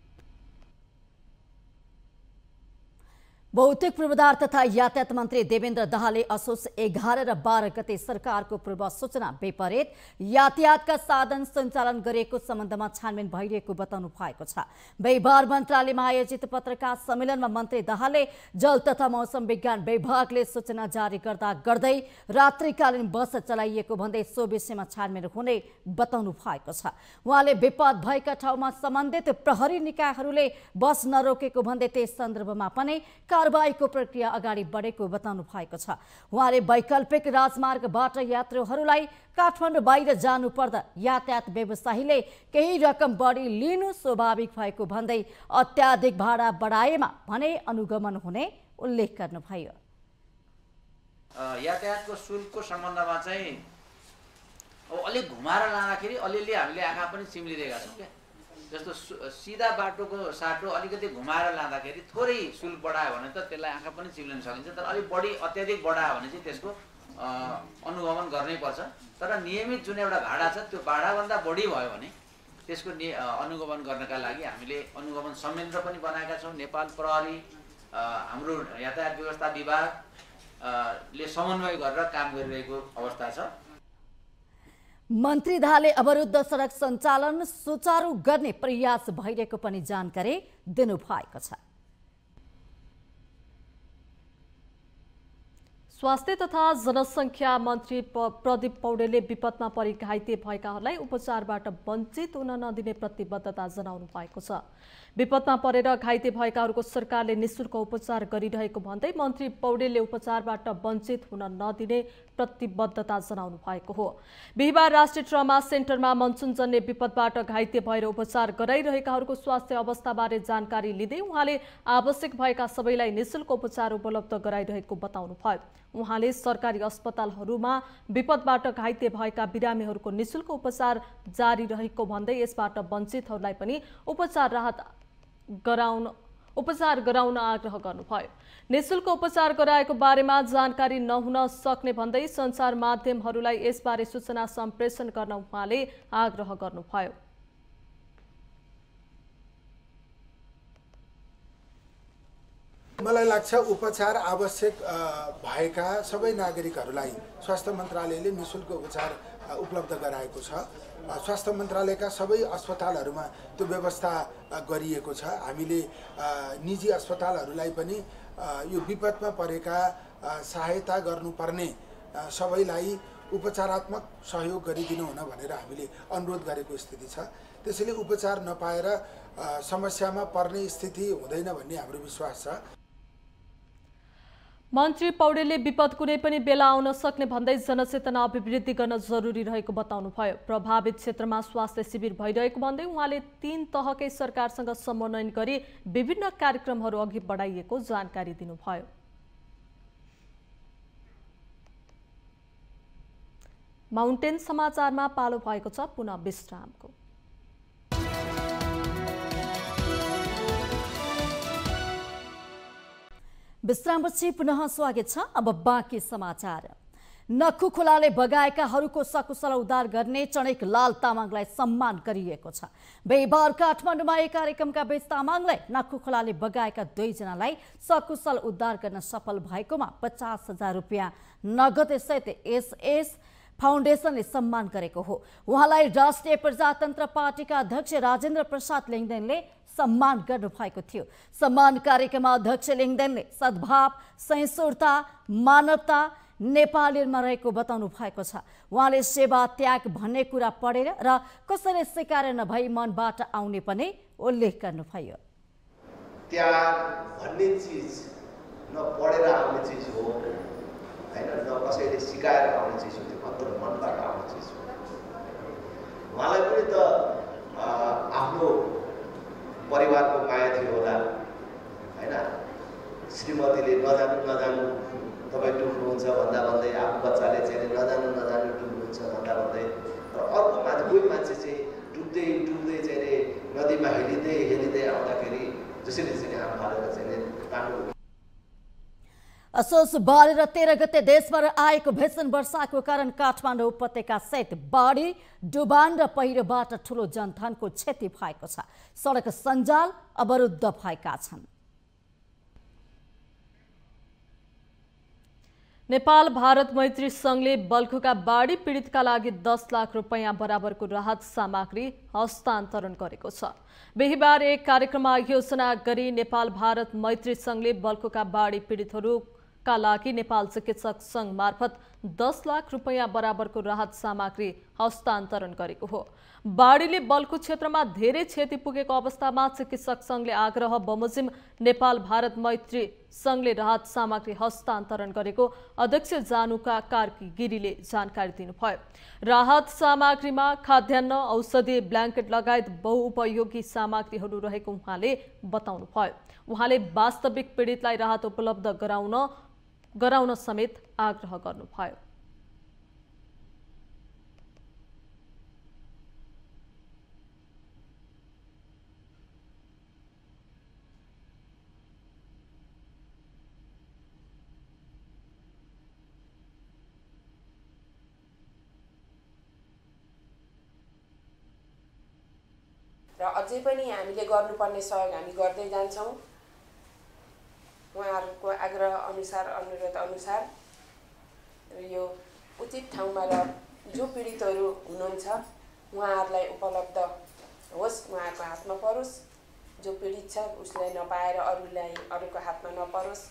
भौतिक पूर्वाधार तथा यातायात मन्त्री देवेन्द्र दाहालले असोज 11 र 12 गते सरकारको पूर्व सूचना विपरीत यातायातका साधन सञ्चालन गरिएको सम्बन्धमा छानबिन भइरहेको बताउनु भएको छ। बिहिबार मन्त्रालयमा आयोजित पत्रकार सम्मेलनमा मन्त्री दाहालले जल तथा मौसम विज्ञान विभागले सूचना जारी गर्दै रात्रिकालीन बस चलाइएको भन्दै सो विषयमा छानबिन हुने बताउनु भएको छ। उहाँले विपद भएका ठाउँमा सम्बन्धित प्रहरी निकायहरूले बस नरोकेको भन्दै त्यस सन्दर्भमा पनि कारबाहीको प्रक्रिया अगाडि बढेको बताउनु भएको छ। उहाँले वैकल्पिक राजमार्गबाट यात्रुहरूलाई काठमाडौँ बाहिर जानु पर्दा यातायात व्यवसायीले केही रकम बढी लिनु स्वाभाविक भएको भन्दै अत्याधिक भाडा बढाएमा भने अनुगमन हुने उल्लेख गर्नुभयो। यातायातको शुल्कको सम्बन्धमा चाहिँ अलिक घुमाएर लाँदाखेरि अलिअलि हामीले आँखा पनि चिम्लिरहेका छौँ क्या। जस्तो सिधा बाटोको साटो अलिकति घुमाएर लाँदाखेरि थोरै शुल्क बढायो भने त त्यसलाई आँखा पनि चिम्लिन सकिन्छ, तर अलिक बढी अत्याधिक बढायो भने चाहिँ त्यसको अनुगमन गर्नै पर्छ। तर नियमित जुन एउटा भाडा छ त्यो भाडाभन्दा बढी भयो भने त्यसको अनुगमन गर्नका लागि हामीले अनुगमन संयन्त्र पनि बनाएका छौँ। नेपाल प्रहरी, हाम्रो यातायात व्यवस्था विभागले समन्वय गरेर काम गरिरहेको अवस्था छ। मन्त्री दाहालले अवरुद्ध सडक सञ्चालन सुचारू गर्ने प्रयास भइरहेको पनि जानकारी दिनुभएको छ। स्वास्थ्य तथा जनसङ्ख्या मन्त्री प्रदीप पौडेलले विपदमा परि घाइते भएकाहरूलाई उपचारबाट वञ्चित हुन नदिने प्रतिबद्धता जनाउनु भएको छ। विपदमा परेर घाइते भएकाहरूको सरकारले निःशुल्क उपचार गरिरहेको भन्दै मन्त्री पौडेलले उपचारबाट वञ्चित हुन नदिने प्रतिबद्धता जनाउनु भएको हो। बिहिबार राष्ट्रिय ट्रमा सेन्टरमा मनसुनजन्य विपदबाट घाइते भएर उपचार गराइरहेकाहरूको स्वास्थ्य अवस्थाबारे जानकारी लिँदै उहाँले आवश्यक भएका सबैलाई निःशुल्क उपचार उपलब्ध गराइरहेको बताउनु भयो। उहाँले सरकारी अस्पतालहरूमा विपदबाट घाइते भएका बिरामीहरूको निःशुल्क उपचार जारी रहेको भन्दै यसबाट वञ्चितहरूलाई पनि उपचार गराउन आग्रह गर्नुभयो। निःशुल्क उपचार गराएको बारेमा जानकारी नहुन सक्ने भन्दै सञ्चार माध्यमहरूलाई यसबारे सूचना सम्प्रेषण गर्न उहाँले आग्रह गर्नुभयो। मलाई लाग्छ उपचार आवश्यक भएका सबै नागरिकहरूलाई स्वास्थ्य मन्त्रालयले निःशुल्क उपचार उपलब्ध गराएको छ। स्वास्थ्य मन्त्रालयका सबै अस्पतालहरूमा त्यो व्यवस्था गरिएको छ। हामीले निजी अस्पतालहरूलाई पनि यो विपदमा परेका सहायता गर्नुपर्ने सबैलाई उपचारात्मक सहयोग गरिदिनु हुन भनेर हामीले अनुरोध गरेको स्थिति छ। त्यसैले उपचार नपाएर समस्यामा पर्ने स्थिति हुँदैन भन्ने हाम्रो विश्वास छ। मन्त्री पौडेलले विपद कुनै पनि बेला आउन सक्ने भन्दै जनचेतना अभिवृद्धि गर्न जरुरी रहेको बताउनुभयो। प्रभावित क्षेत्रमा स्वास्थ्य शिविर भइरहेको भन्दै उहाँले 3 तहकै सरकारसँग समन्वय गरी विभिन्न कार्यक्रमहरू अघि बढाइएको जानकारी दिनुभयो। माउन्टेन समाचारमा पालो भएको छ पुनः विश्रामको। विश्रामपछि पुनः स्वागत छ। अब बाँकी समाचार। नक्खु खोलाले बगाएकाहरूको सकुशल उद्धार गर्ने चणेक लाल तामाङलाई सम्मान गरिएको छ। बिहिबार काठमाडौँमा एक कार्यक्रमका बीच तामाङले नक्खु खोलाले बगाएका 2 जनालाई सकुशल उद्धार गर्न सफल भएकोमा 50,000 रुपियाँ नगद सहित एसएस फाउन्डेसनले सम्मान गरेको हो। उहाँलाई राष्ट्रिय प्रजातन्त्र पार्टीका अध्यक्ष राजेन्द्र प्रसाद लिङदेनले सम्मान गर्नुभएको थियो। सम्मान कार्यक्रममा अध्यक्ष लिङदेनले सद्भाव, सहिष्णुता, मानवता नेपालीमा रहेको बताउनु भएको छ। उहाँले सेवा त्याग भन्ने कुरा पढेर र कसैले सिकाएर नभई मनबाट आउने पनि उल्लेख गर्नुभयो। त्याग भन्ने चिज न पढेर आउने चिज हो हैन, न कसैले सिकाएर आउने चिज हो, त्यो मात्र मनबाट आउने चिज हो। उहाँलाई पनि त आफ्नो परिवारको माया थियो होला हैन। श्रीमतीले नजानु तपाईँ डुब्नुहुन्छ भन्दा भन्दै, आफ्नो बच्चाले चाहिँ नजानु डुब्नुहुन्छ भन्दा भन्दै, र अर्को मान्छे कोही मान्छे चाहिँ डुब्दै चाहिँ नदीमा हेलिँदै आउँदाखेरि जसरी चाहिँ हाम फालेर चाहिँ तान्नु। असोज 12 र 13 गते देशभर आएको भीषण वर्षाको कारण काठमाडौँ उपत्यका सहित बाढी, डुबान र पहिरोबाट ठूलो जनधनको क्षति भएको छ। सडक सञ्जाल अवरुद्ध भएका छन्। नेपाल भारत मैत्री संघले बल्खुका बाढी पीडितका लागि 10 लाख रुपैयाँ बराबरको राहत सामग्री हस्तान्तरण गरेको छ। बिहिबार एक कार्यक्रममा घोषणा गरी नेपाल भारत मैत्री संघले बल्खुका बाढी पीडितहरूका लागि नेपाल चिकित्सक संघ मार्फत 10 लाख रुपैयाँ बराबरको राहत सामग्री हस्तान्तरण गरेको हो। बाढीले बल्खु क्षेत्रमा धेरै क्षति पुगेको अवस्थामा चिकित्सक संघले आग्रह बमोजिम नेपाल भारत मैत्री संघले राहत सामग्री हस्तान्तरण गरेको अध्यक्ष जानुका कार्की गिरीले जानकारी दिनुभयो। राहत सामग्रीमा खाद्यान्न, औषधि, ब्ल्याङ्केट लगायत बहुउपयोगी सामग्रीहरू रहेको उहाँले बताउनुभयो। उहाँले वास्तविक पीडितलाई राहत उपलब्ध गराउन समेत आग्रह गर्नुभयो। र अझै पनि हामीले गर्नुपर्ने सहयोग हामी गर्दै जान्छौँ। उहाँहरूको आग्रह अनुसार, अनुरोध अनुसार यो उचित ठाउँमा र जो पीडितहरू हुनुहुन्छ उहाँहरूलाई उपलब्ध होस्, उहाँको हातमा परोस्। जो पीडित छ उसलाई नपाएर अरूको हातमा नपरोस्।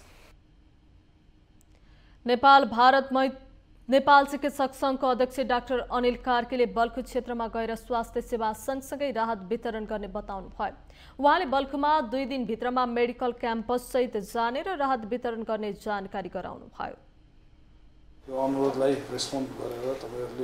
नेपाल चिकित्सक संघको अध्यक्ष डाक्टर अनिल कार्कीले बल्खु क्षेत्रमा गएर स्वास्थ्य सेवा सँगसँगै राहत वितरण गर्ने बताउनु भयो। उहाँले बल्खुमा 2 दिनभित्रमा मेडिकल क्याम्पस सहित जाने र राहत वितरण गर्ने जानकारी गराउनु भयो। यो अनुरोधलाई रेस्पोन्ड गरेर तपाईहरुले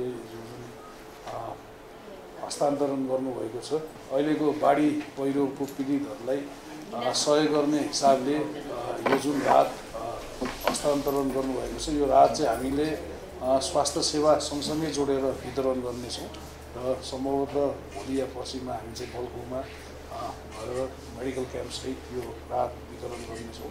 हस्तान्तरण गर्नुभएको छ। अहिलेको बाढी पहिरोको पीडितहरूलाई सहयोग गर्ने हिसाबले यो जुन राहत हस्तान्तरण गर्नुभएको छ, यो राहत चाहिँ हामीले स्वास्थ्य सेवा सँगसँगै जोडेर वितरण गर्नेछौँ र सम्भवतः भोलि या पर्सिमा हामी चाहिँ बल्खुमा गएर मेडिकल क्याम्प सहित यो राहत वितरण गर्नेछौँ।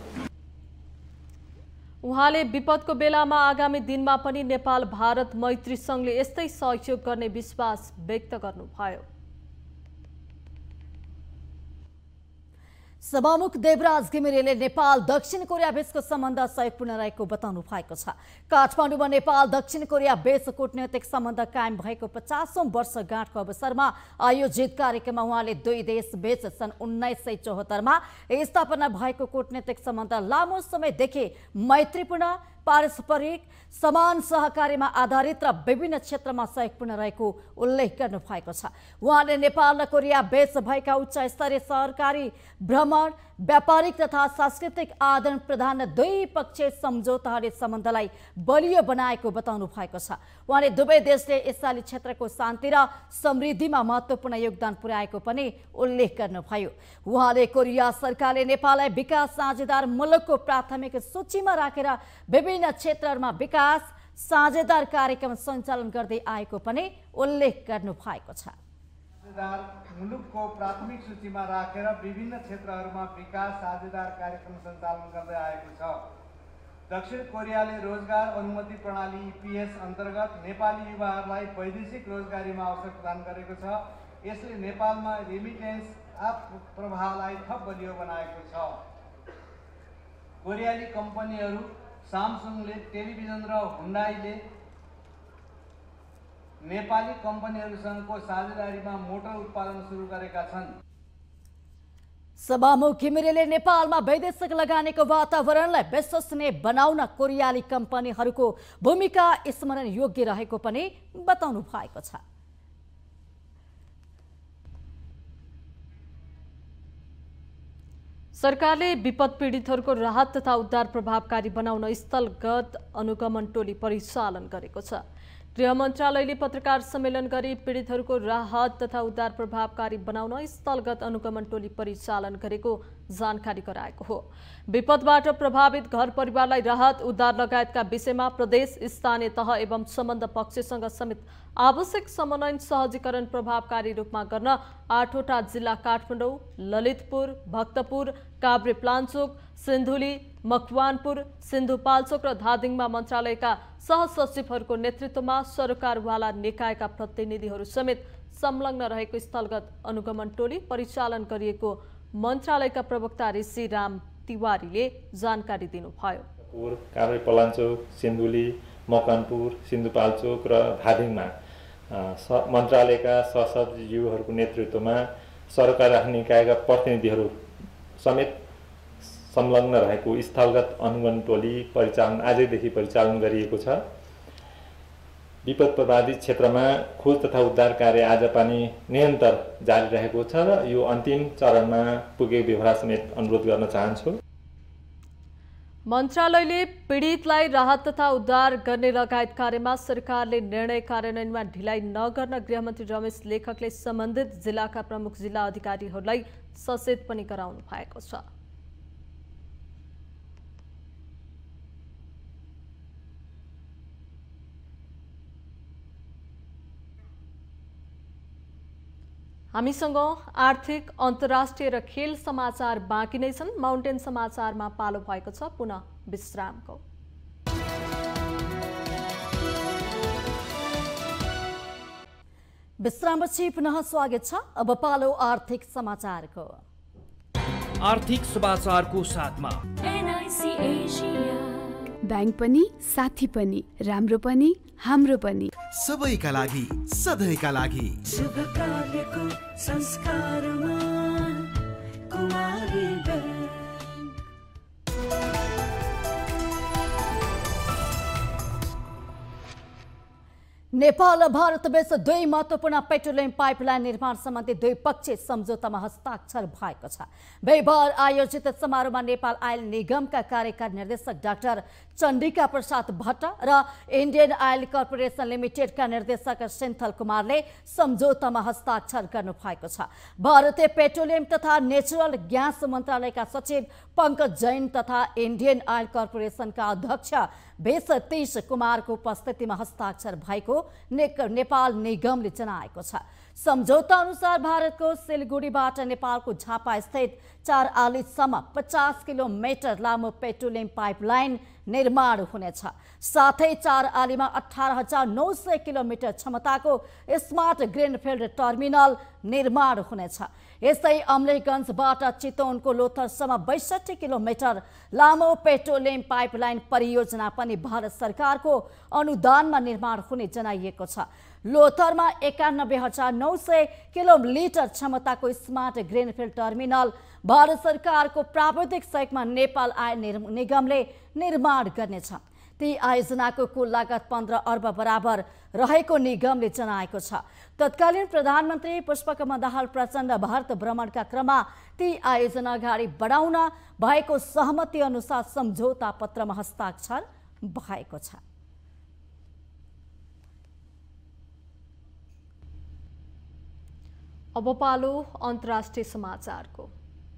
उहाँले विपदको बेलामा आगामी दिनमा पनि नेपाल भारत मैत्री संघले यस्तै सहयोग गर्ने विश्वास व्यक्त गर्नुभयो। सभामुख देवराज घिमिरेले नेपाल दक्षिण कोरिया बीचको सम्बन्ध सहयोगपूर्ण रहेको बताउनु भएको छ। काठमाडौँमा नेपाल दक्षिण कोरिया बीच कूटनैतिक सम्बन्ध कायम भएको 50औं वर्षगाँठको अवसरमा आयोजित कार्यक्रममा उहाँले दुई देश बीच सन् 1974 मा स्थापना भएको कूटनैतिक सम्बन्ध लामो समयदेखि मैत्रीपूर्ण, पारस्परिक, समान सहकार्यमा आधारित र विभिन्न क्षेत्रमा सहयोगपूर्ण रहेको उल्लेख गर्नु भएको छ। उहाँले नेपाल र कोरिया बीच भएका उच्च स्तरीय सरकारी भ्रमण, व्यापारिक तथा सांस्कृतिक आदान प्रदान द्विपक्षीय सम्झौताहरूले सम्बन्धलाई बलियो बनाएको बताउनु भएको छ। उहाँले दुवै देशले एसियाली क्षेत्रको शान्ति र समृद्धिमा महत्त्वपूर्ण योगदान पुर्याएको पनि उल्लेख गर्नुभयो। उहाँले कोरिया सरकारले नेपाललाई विकास साझेदार मुलुकको प्राथमिक सूचीमा राखेर विभिन्न क्षेत्रहरूमा विकास साझेदार कार्यक्रम सञ्चालन गर्दै आएको पनि उल्लेख गर्नु भएको छ। मुलुकको प्राथमिक सूचीमा राखेर विभिन्न क्षेत्रहरूमा विकास साझेदार कार्यक्रम सञ्चालन गर्दै आएको छ। दक्षिण कोरियाले रोजगार अनुमति प्रणाली EPS अन्तर्गत नेपाली युवाहरूलाई वैदेशिक रोजगारीमा अवसर प्रदान गरेको छ। यसले नेपालमा रेमिटेन्स प्रवाहलाई थप बलियो बनाएको छ। कोरियाली कम्पनीहरू सामसुङले, टेलिभिजन र हुन्डाईले नेपाली कम्पनीहरूसँगको साझेदारीमा मोटर उत्पादन सुरु गरेका छन्। सभामुख घिमिरेले नेपालमा वैदेशिक लगानीको वातावरणलाई विश्वसनीय बनाउन कोरियाली कम्पनीहरूको भूमिका स्मरण योग्य रहेको पनि बताउनु भएको छ। सरकारले विपद पीडितहरूको राहत तथा उद्धार प्रभावकारी बनाउन स्थलगत अनुगमन टोली परिचालन गरेको छ। गृह मन्त्रालयले पत्रकार सम्मेलन गरी पीडितहरूको राहत तथा उद्धार प्रभावकारी बनाउन स्थलगत अनुगमन टोली परिचालन गरेको जानकारी गराएको हो। विपदबाट प्रभावित घर परिवारलाई राहत उद्धार लगायतका विषयमा प्रदेश, स्थानीय तह एवं सम्बन्ध पक्षसँग समेत आवश्यक समन्वय सहजीकरण प्रभावकारी रूपमा गर्न 8वटा जिल्ला काठमाडौँ, ललितपुर, भक्तपुर, काभ्रेपलाञ्चोक, सिन्धुली, मकवानपुर, सिन्धुपाल्चोक र धादिङमा मन्त्रालयका सहसचिवहरूको नेतृत्वमा सरकारवाला निकायका प्रतिनिधिहरू समेत संलग्न रहेको स्थलगत अनुगमन टोली परिचालन गरिएको मन्त्रालयका प्रवक्ता ऋषि राम तिवारीले जानकारी दिनुभयो। काभ्रेपलाञ्चोक, सिन्धुली, मकवानपुर, सिन्धुपाल्चोक र धादिङमा मन्त्रालयका सहसचिवहरूको नेतृत्वमा सरकार निकायका प्रतिनिधिहरू समेत संलग्न रहेको स्थलगत अनुगमन टोली परिचालन आजैदेखि परिचालन गरिएको छ। विपद प्रभावित क्षेत्रमा खोज तथा उद्धार कार्य आज पनि निरन्तर जारी रहेको छ र यो अन्तिम चरणमा पुगेको व्यवहार समेत अनुरोध गर्न चाहन्छु। मन्त्रालयले पीडितलाई राहत तथा उद्धार गर्ने लगायत कार्यमा सरकारले निर्णय कार्यान्वयनमा ढिलाइ नगर्न गृहमन्त्री रमेश लेखकले सम्बन्धित जिल्लाका प्रमुख जिल्ला अधिकारीहरूलाई सचेत पनि गराउनु भएको छ। हामीसँग आर्थिक, अन्तर्राष्ट्रिय र खेल समाचार बाँकी नै छन्। माउन्टेन समाचारमा पालो भएको छ पुनः विश्रामको। विश्रामपछि पुनः स्वागत छ। अब पालो आर्थिक समाचारको। आर्थिक समाचारको साथमा NIC एशिया बैंक पनि साथी पनि राम्रो पनि हाम्रो पनि सबैका लागि सधैँका लागि शुभ कार्यको संस्कारमा कुमारी नेपाल र भारत बीच दुई महत्त्वपूर्ण पेट्रोलियम पाइपलाइन निर्माण सम्बन्धी द्विपक्षीय सम्झौतामा हस्ताक्षर भएको छ। बिहिबार आयोजित समारोहमा नेपाल आयल निगमका कार्यकारी निर्देशक डाक्टर चण्डिका प्रसाद भट्ट र इन्डियन आयल कर्पोरेसन लिमिटेडका निर्देशक सिन्थल कुमारले सम्झौतामा हस्ताक्षर गर्नु भएको छ। भारतीय पेट्रोलियम तथा नेचुरल ग्यास मन्त्रालयका सचिव पंकज जैन तथा इन्डियन आयल कर्पोरेसनका अध्यक्ष 2030 कुमारको उपस्थितिमा हस्ताक्षर भएको नेपाल निगमले जनाएको छ। सम्झौता अनुसार भारतको सिलगढीबाट नेपालको झापा स्थित 4 आलीसम्म 50 किलोमिटर लामो पेट्रोलियम पाइपलाइन निर्माण हुनेछ। साथै 4 आलीमा 18,900 किलोमिटर क्षमताको स्मार्ट ग्रिनफिल्ड टर्मिनल निर्माण हुनेछ। यस्तै अमलेखगञ्जबाट चितवनको लोथरसम्म 62 किलोमिटर लामो पेट्रोलियम पाइपलाइन परियोजना पनि भारत सरकारको अनुदानमा निर्माण हुने जनाइएको छ। लोथरमा 91,900 किलोमिटर क्षमताको स्मार्ट ग्रिनफिल्ड टर्मिनल भारत सरकारको प्राविधिक सहयोगमा नेपाल आय निगमले निर्माण गर्नेछ। ती आयोजनाको कुल लागत 15 अर्ब बराबर रहेको निगमले जनाएको छ। तत्कालीन प्रधानमन्त्री पुष्पकमल दाहाल प्रचण्ड भारत भ्रमणका क्रममा ती आयोजना अगाडि बढाउन भएको सहमति अनुसार सम्झौता पत्रमा हस्ताक्षर भएको छ। अब पालो अन्तर्राष्ट्रिय समाचारको।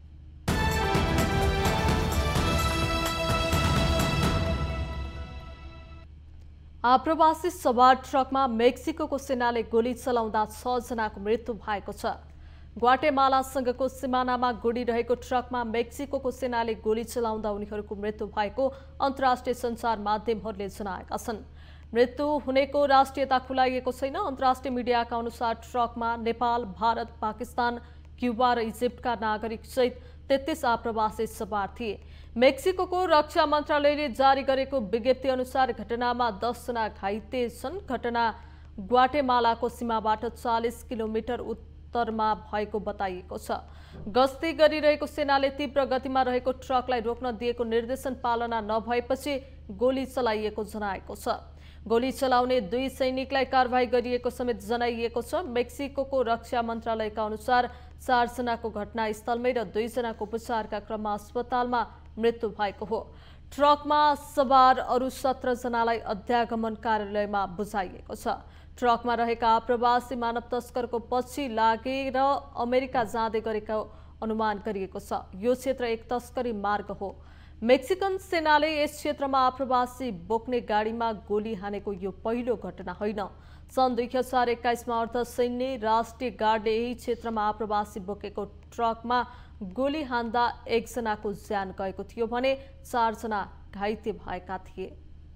आप्रवासी सवार ट्रकमा मेक्सिको सेनाले गोली चलाउँदा 6 जनाको मृत्यु भएको छ। ग्वाटेमालासँगको सिमानामा गुडिरहेको ट्रकमा मेक्सिको सेनाले गोली चलाउँदा उनीहरूको मृत्यु भएको अन्तर्राष्ट्रिय सञ्चार माध्यमहरूले जनाएका छन्। मृत्यु हुनेको राष्ट्रियता खुलाइएको छैन। अन्तर्राष्ट्रिय मिडियाका अनुसार ट्रकमा नेपाल, भारत, पाकिस्तान, क्युबा र इजिप्टका नागरिक सहित 33 आप्रवासी सवार थिए। मेक्सिको रक्षा मन्त्रालयले जारी गरेको विज्ञप्ति अनुसार घटनामा 10 जना घाइते छन्। घटना ग्वाटेमालाको सीमाबाट 40 किलोमिटर उत्तरमा भएको बताइएको छ। गस्ती गरिरहेको सेनाले तीव्र गतिमा रहेको ट्रकलाई रोक्न दिएको निर्देशन पालना नभएपछि गोली चलाइएको जनाएको छ। गोली चलाउने 2 सैनिकलाई कारवाही गरिएको समेत जनाइएको छ। मेक्सिको रक्षा मन्त्रालयका अनुसार 4 जनाको घटनास्थलमै र 2 जनाको उपचारका क्रममा अस्पतालमा मृत्यु भएको हो। ट्रकमा सवार अरू 17 जनालाई अध्यागमन कार्यालयमा बुझाइएको छ। ट्रकमा रहेका आप्रवासी मानव तस्करको पछि लागेर अमेरिका जाँदै गरेको अनुमान गरिएको छ। यो क्षेत्र एक तस्करी मार्ग हो। मेक्सिकन सेनाले यस क्षेत्रमा आप्रवासी बोक्ने गाडीमा गोली हानेको यो पहिलो घटना होइन। सन् 2021 मा अर्धसैन्य राष्ट्रिय गार्डले यही क्षेत्रमा आप्रवासी बोकेको ट्रकमा गोली हान्दा 1 जनाको ज्यान गएको थियो भने 4 जना घाइते भएका थिए।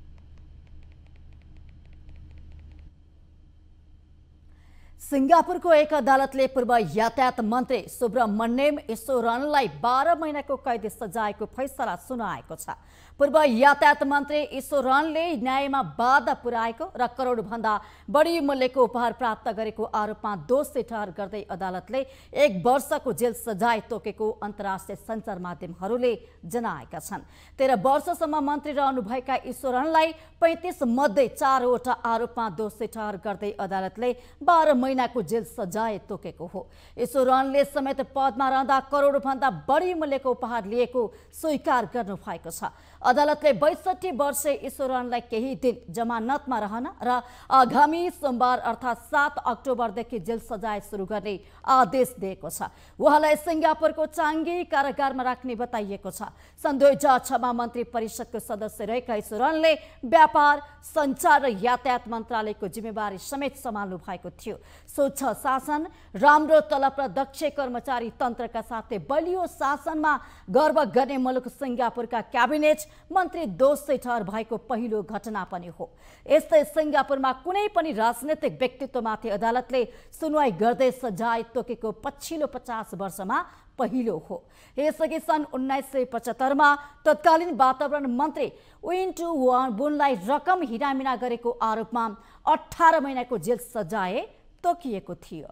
सिंगापुरको एक अदालतले पूर्व यातायात मन्त्री सुब्रमण्यम ईश्वरनलाई 12 महिनाको कैद सजायको फैसला सुनाएको छ। पूर्व यातायात मन्त्री ईश्वरनले न्यायमा बाधा पुर्याएको र करोडभन्दा बढी मूल्यको उपहार प्राप्त गरेको आरोपमा दोषी ठहर गर्दै अदालतले 1 वर्षको जेल सजाय तोकेको अन्तर्राष्ट्रिय सञ्चार माध्यमहरूले जनाएका छन्। 13 वर्षसम्म मन्त्री रहनुभएका ईश्वरनलाई 35 मध्ये 4 वटा आरोपमा दोषी ठहर गर्दै अदालतले 12 महिनाको जेल सजाय तोकेको हो। ईश्वरनले समेत पदमा रहँदा करोडभन्दा बढी मूल्यको उपहार लिएको स्वीकार गर्नु भएको छ। अदालतले 62 वर्षीय ईश्वरनलाई केही दिन जमानतमा रहन र आगामी सोमबार अर्थात् 7 अक्टोबरदेखि जेल सजाय सुरु गर्ने आदेश दिएको छ। उहाँलाई सिंगापुरको चाङ्गी कारागारमा राख्ने बताइएको छ। सन् 2006 मा मन्त्री परिषदको सदस्य रहेका ईश्वरनले व्यापार, सञ्चार र यातायात मन्त्रालयको जिम्मेवारी समेत सम्हाल्नु भएको थियो। स्वच्छ शासन, राम्रो तलब र दक्ष कर्मचारी तन्त्रका साथै बलियो शासनमा गर्व गर्ने मुलुक सिंगापुरका क्याबिनेट मन्त्री दोषी ठहर भएको पहिलो घटना पनि हो। यस्तै सिंगापुरमा कुनै पनि राजनैतिक व्यक्तित्वमाथि अदालतले सुनवाई गर्दै सजाय तोकेको पछिल्लो 50 वर्षमा पहिलो हो। यसअघि सन् 1975 मा तत्कालीन वातावरण मन्त्री विन्टु बुनलाई रकम हिनामिना गरेको आरोपमा 18 महिनाको जेल सजाय तोकिएको थियो।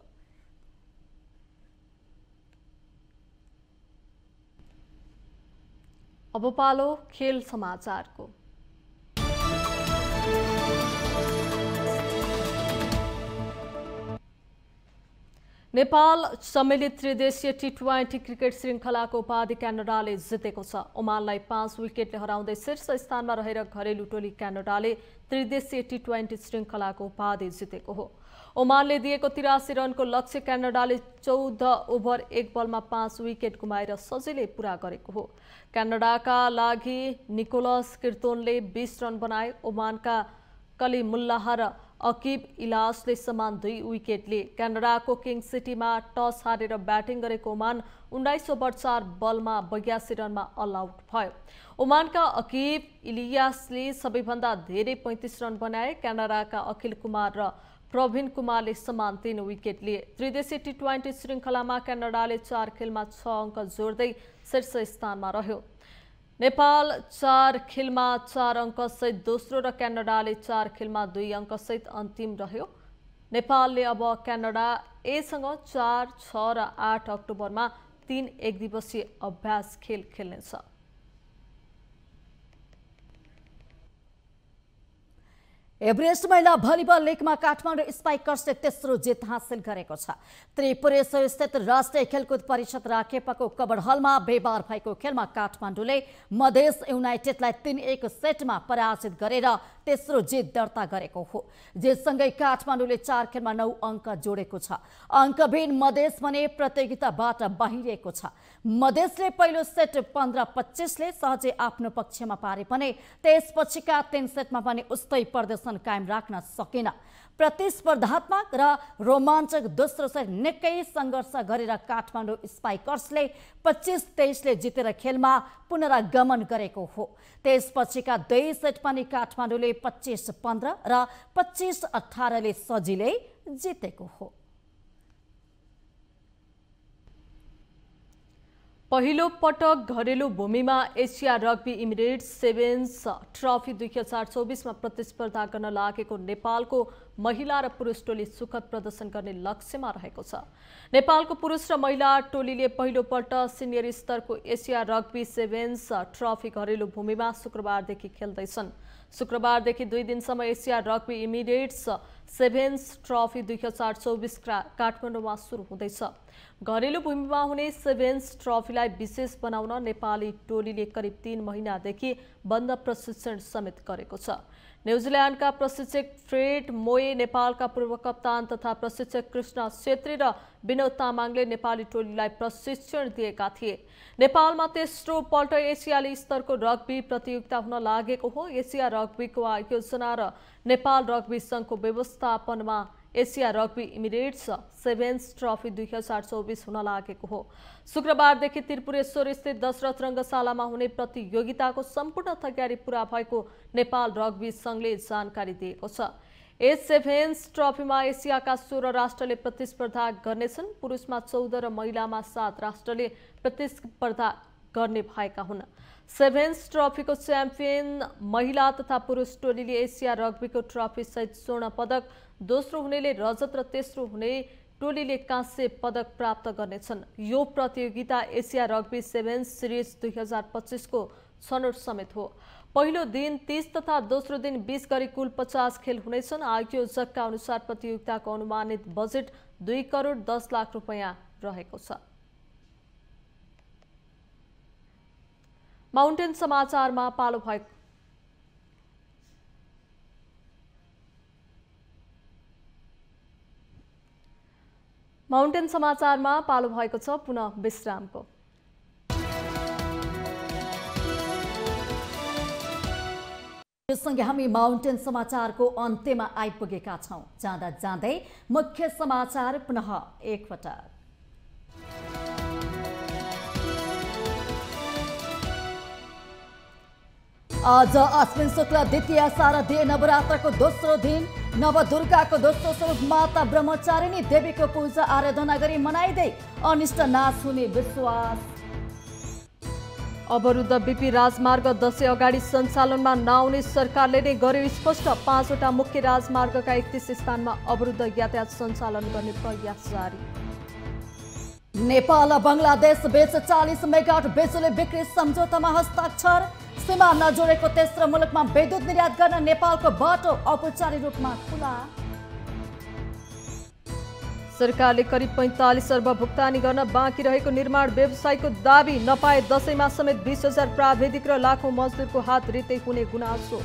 अब पालो खेल समाचारको। नेपाल सम्मिलित त्रिदेशीय टी20 क्रिकेट श्रृङ्खलाको उपाधि क्यानाडाले जितेको छ। ओमानलाई 5 विकेटले हराउँदै शीर्ष स्थानमा रहेर घरेलु टोली क्यानाडाले त्रिदेशीय टी20 श्रृङ्खलाको उपाधि जितेको हो। ओमानले दिएको 83 रनको लक्ष्य क्यानाडाले 14 ओभर 1 बलमा 5 विकेट गुमाएर सजिलै पूरा गरेको हो। क्यानाडाका लागि निकोलस किर्तोनले 20 रन बनाए। ओमानका कलिमुल्लाह र अकिब इलासले समान 2 विकेट लिए। क्यानाडाको किङ सिटीमा टस हारेर ब्याटिङ गरेको ओमान 19 ओभर 4 बलमा 82 रनमा अल आउट भयो। ओमानका अकिब इलियासले सबैभन्दा धेरै 35 रन बनाए। क्यानाडाका अखिल कुमार र प्रवीण कुमारले समान 3 विकेट लिए। त्रिदेशीय टी20 श्रृङ्खलामा क्यानाडाले 4 खेलमा 6 अङ्क जोड्दै शीर्ष स्थानमा रह्यो। नेपाल 4 खेलमा 4 अङ्क सहित दोस्रो र क्यानाडाले 4 खेलमा 2 अङ्क सहित अन्तिम रह्यो। नेपालले अब क्यानाडा एसँग 4, 6 र 8 अक्टोबरमा 3 एकदिवसीय अभ्यास खेल खेल्नेछ। एभरेस्ट महिला भलिबल लिगमा काठमाडौँ स्पाइकर्सले तेस्रो जित हासिल गरेको छ। त्रिपुरेश्वर स्थित राष्ट्रिय खेलकुद परिषद राखेपाको कबड हलमा बेबार भएको खेलमा काठमाडौँले मधेस युनाइटेडलाई 3-1 सेटमा पराजित गरेर तेस्रो जित दर्ता गरेको हो। जितसँगै काठमाडौँले 4 खेलमा 9 अङ्क जोडेको छ। अङ्कविहीन मधेस भने प्रतियोगिताबाट बाहिरिएको छ। मधेसले पहिलो सेट 15-25 ले सहजै आफ्नो पक्षमा पारे पनि त्यसपछिका 3 सेटमा पनि उस्तै प्रदर्शन कायम राख्न सकेन। प्रतिस्पर्धात्मक र रोमाञ्चक दोस्रो सेट निकै सङ्घर्ष गरेर काठमाडौँ स्पाइकर्सले 25-23 ले जितेर खेलमा पुनरागमन गरेको हो। त्यसपछिका 2 सेट पनि काठमाडौँले 25-15 र 25-18 ले सजिलै जितेको हो। पहिलो पटक घरेलु भूमिमा Asia rugby Emirates sevens trophy 2024 मा प्रतिस्पर्धा गर्न लागेको नेपालको महिला र पुरुष टोली सुखद प्रदर्शन गर्ने लक्ष्यमा रहेको छ। नेपालको पुरुष र महिला टोलीले पहिलो पल्ट सिनियर स्तरको एसिया रग्बी सेभेन्स ट्रफी घरेलु भूमिमा शुक्रबारदेखि खेल्दैछन्। शुक्रबारदेखि 2 दिनसम्म Asia rugby Emirates sevens trophy 2024 काठमाडौँमा सुरु हुँदैछ। घरेलु भूमिमा हुने सेभेन्स ट्रफीलाई विशेष बनाउन नेपाली टोलीले करिब 3 महिनादेखि बन्द प्रशिक्षण समेत गरेको छ। न्युजिल्यान्डका प्रशिक्षक फ्रेड मोए, नेपालका पूर्व कप्तान तथा प्रशिक्षक कृष्ण छेत्री र विनोद तामाङले नेपाली टोलीलाई प्रशिक्षण दिएका थिए। नेपालमा तेस्रो पल्ट एसियाली स्तरको रग्बी प्रतियोगिता हुन लागेको हो। एसिया रग्बीको आयोजना र नेपाल रग्बी सङ्घको व्यवस्थापनमा Asia rugby Emirates sevens trophy 2024 हुन लागेको हो। शुक्रबारदेखि त्रिपुरेश्वर स्थित दशरथ रङ्गशालामा हुने प्रतियोगिताको सम्पूर्ण तयारी पूरा भएको नेपाल रग्बी सङ्घले जानकारी दिएको छ। यस सेभेन्स ट्रफीमा एसियाका 16 राष्ट्रले प्रतिस्पर्धा गर्नेछन्। पुरुषमा 14 र महिलामा 7 राष्ट्रले प्रतिस्पर्धा गर्ने भएका हुन्। सेभेन्स ट्रफीको च्याम्पियन महिला तथा पुरुष टोलीले एसिया रग्बीको ट्रफी सहित स्वर्ण पदक, दोस्रो हुनेले रजत र तेस्रो हुने टोलीले काँस्य पदक प्राप्त गर्नेछन्। यो प्रतियोगिता एसिया रग्बी सेभेन्स सिरिज 2025 को छनौट समेत हो। पहिलो दिन 30 तथा दोस्रो दिन 20 गरी कुल 50 खेल हुनेछन्। आयोजकका अनुसार प्रतियोगिताको अनुमानित बजेट 2 करोड 10 लाख रुपैयाँ रहेको छ। माउन्टेन समाचारमा पालो भएको छ पुनः विश्रामको। सँगै हामी माउन्टेन समाचारको अन्त्यमा आइपुगेका छौं। जाँदा जाँदै मुख्य समाचार पुनः एकपटक। आज अश्विन शुक्ल द्वितीय शारदीय नवरात्रको दोस्रो दिन नवदुर्गाको दोस्रो स्वरूप माता ब्रह्मचारिणी देवीको पूजा आराधना गरी मनाइँदै अनिष्ट नाश हुने विश्वास। अवरुद्ध बीपी राजमार्ग दशैं अगाडि सञ्चालनमा नआउने सरकारले नै गर्यो स्पष्ट। 5 वटा मुख्य राजमार्गका 31 स्थानमा अवरुद्ध यातायात सञ्चालन गर्ने प्रयास जारी। नेपाल बंगलादेश बीच 40 मेगावाट बिजुली बिक्री सम्झौतामा हस्ताक्षर। सीमा नजोडेको तेस्रो मुलुकमा विद्युत निर्यात गर्न नेपालको बाटो औपचारिक रूपमा खुला। सरकारले करिब 45 अर्ब भुक्तानी गर्न बाँकी रहेको निर्माण व्यवसायको दाबी। नपाए दशैंमा समेत 20,000 प्राविधिक र लाखौं मजदुरको हात रित्तै हुने गुनासो।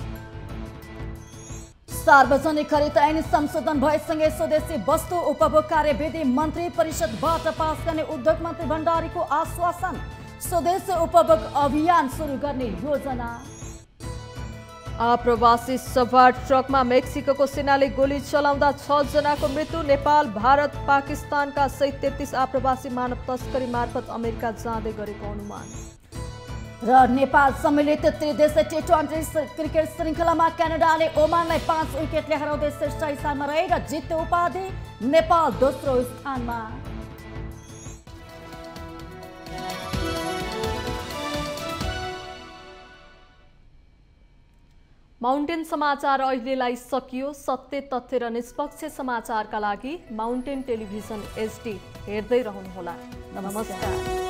सार्वजनिक खरिद ऐन संशोधन भएसँगै स्वदेशी वस्तु उपभोग कार्यविधि मन्त्री परिषदबाट पास गर्ने उद्योग मन्त्री भण्डारीको आश्वासन। स्वदेशी उपभोग अभियान सुरु गर्ने योजना। आप्रवासी सवार ट्रकमा मेक्सिको सेनाले गोली चलाउँदा 6 जनाको मृत्यु। नेपाल, भारत, पाकिस्तानका सहित 33 आप्रवासी मानव तस्करी मार्फत अमेरिका जाँदै गरेको अनुमान। र नेपाल सम्मिलित त्रिदेशीय टी20 क्रिकेट श्रृङ्खलामा क्यानाडाले ओमानलाई 5 विकेटले हराउँदै शीर्ष स्थानमा रहे र जित्यो उपाधि। नेपाल दोस्रो स्थानमा। माउन्टेन समाचार अहिलेलाई सकियो। सत्य, तथ्य र निष्पक्ष समाचारका लागि माउन्टेन टेलिभिजन HD हेर्दै रहनुहोला। नमस्कार।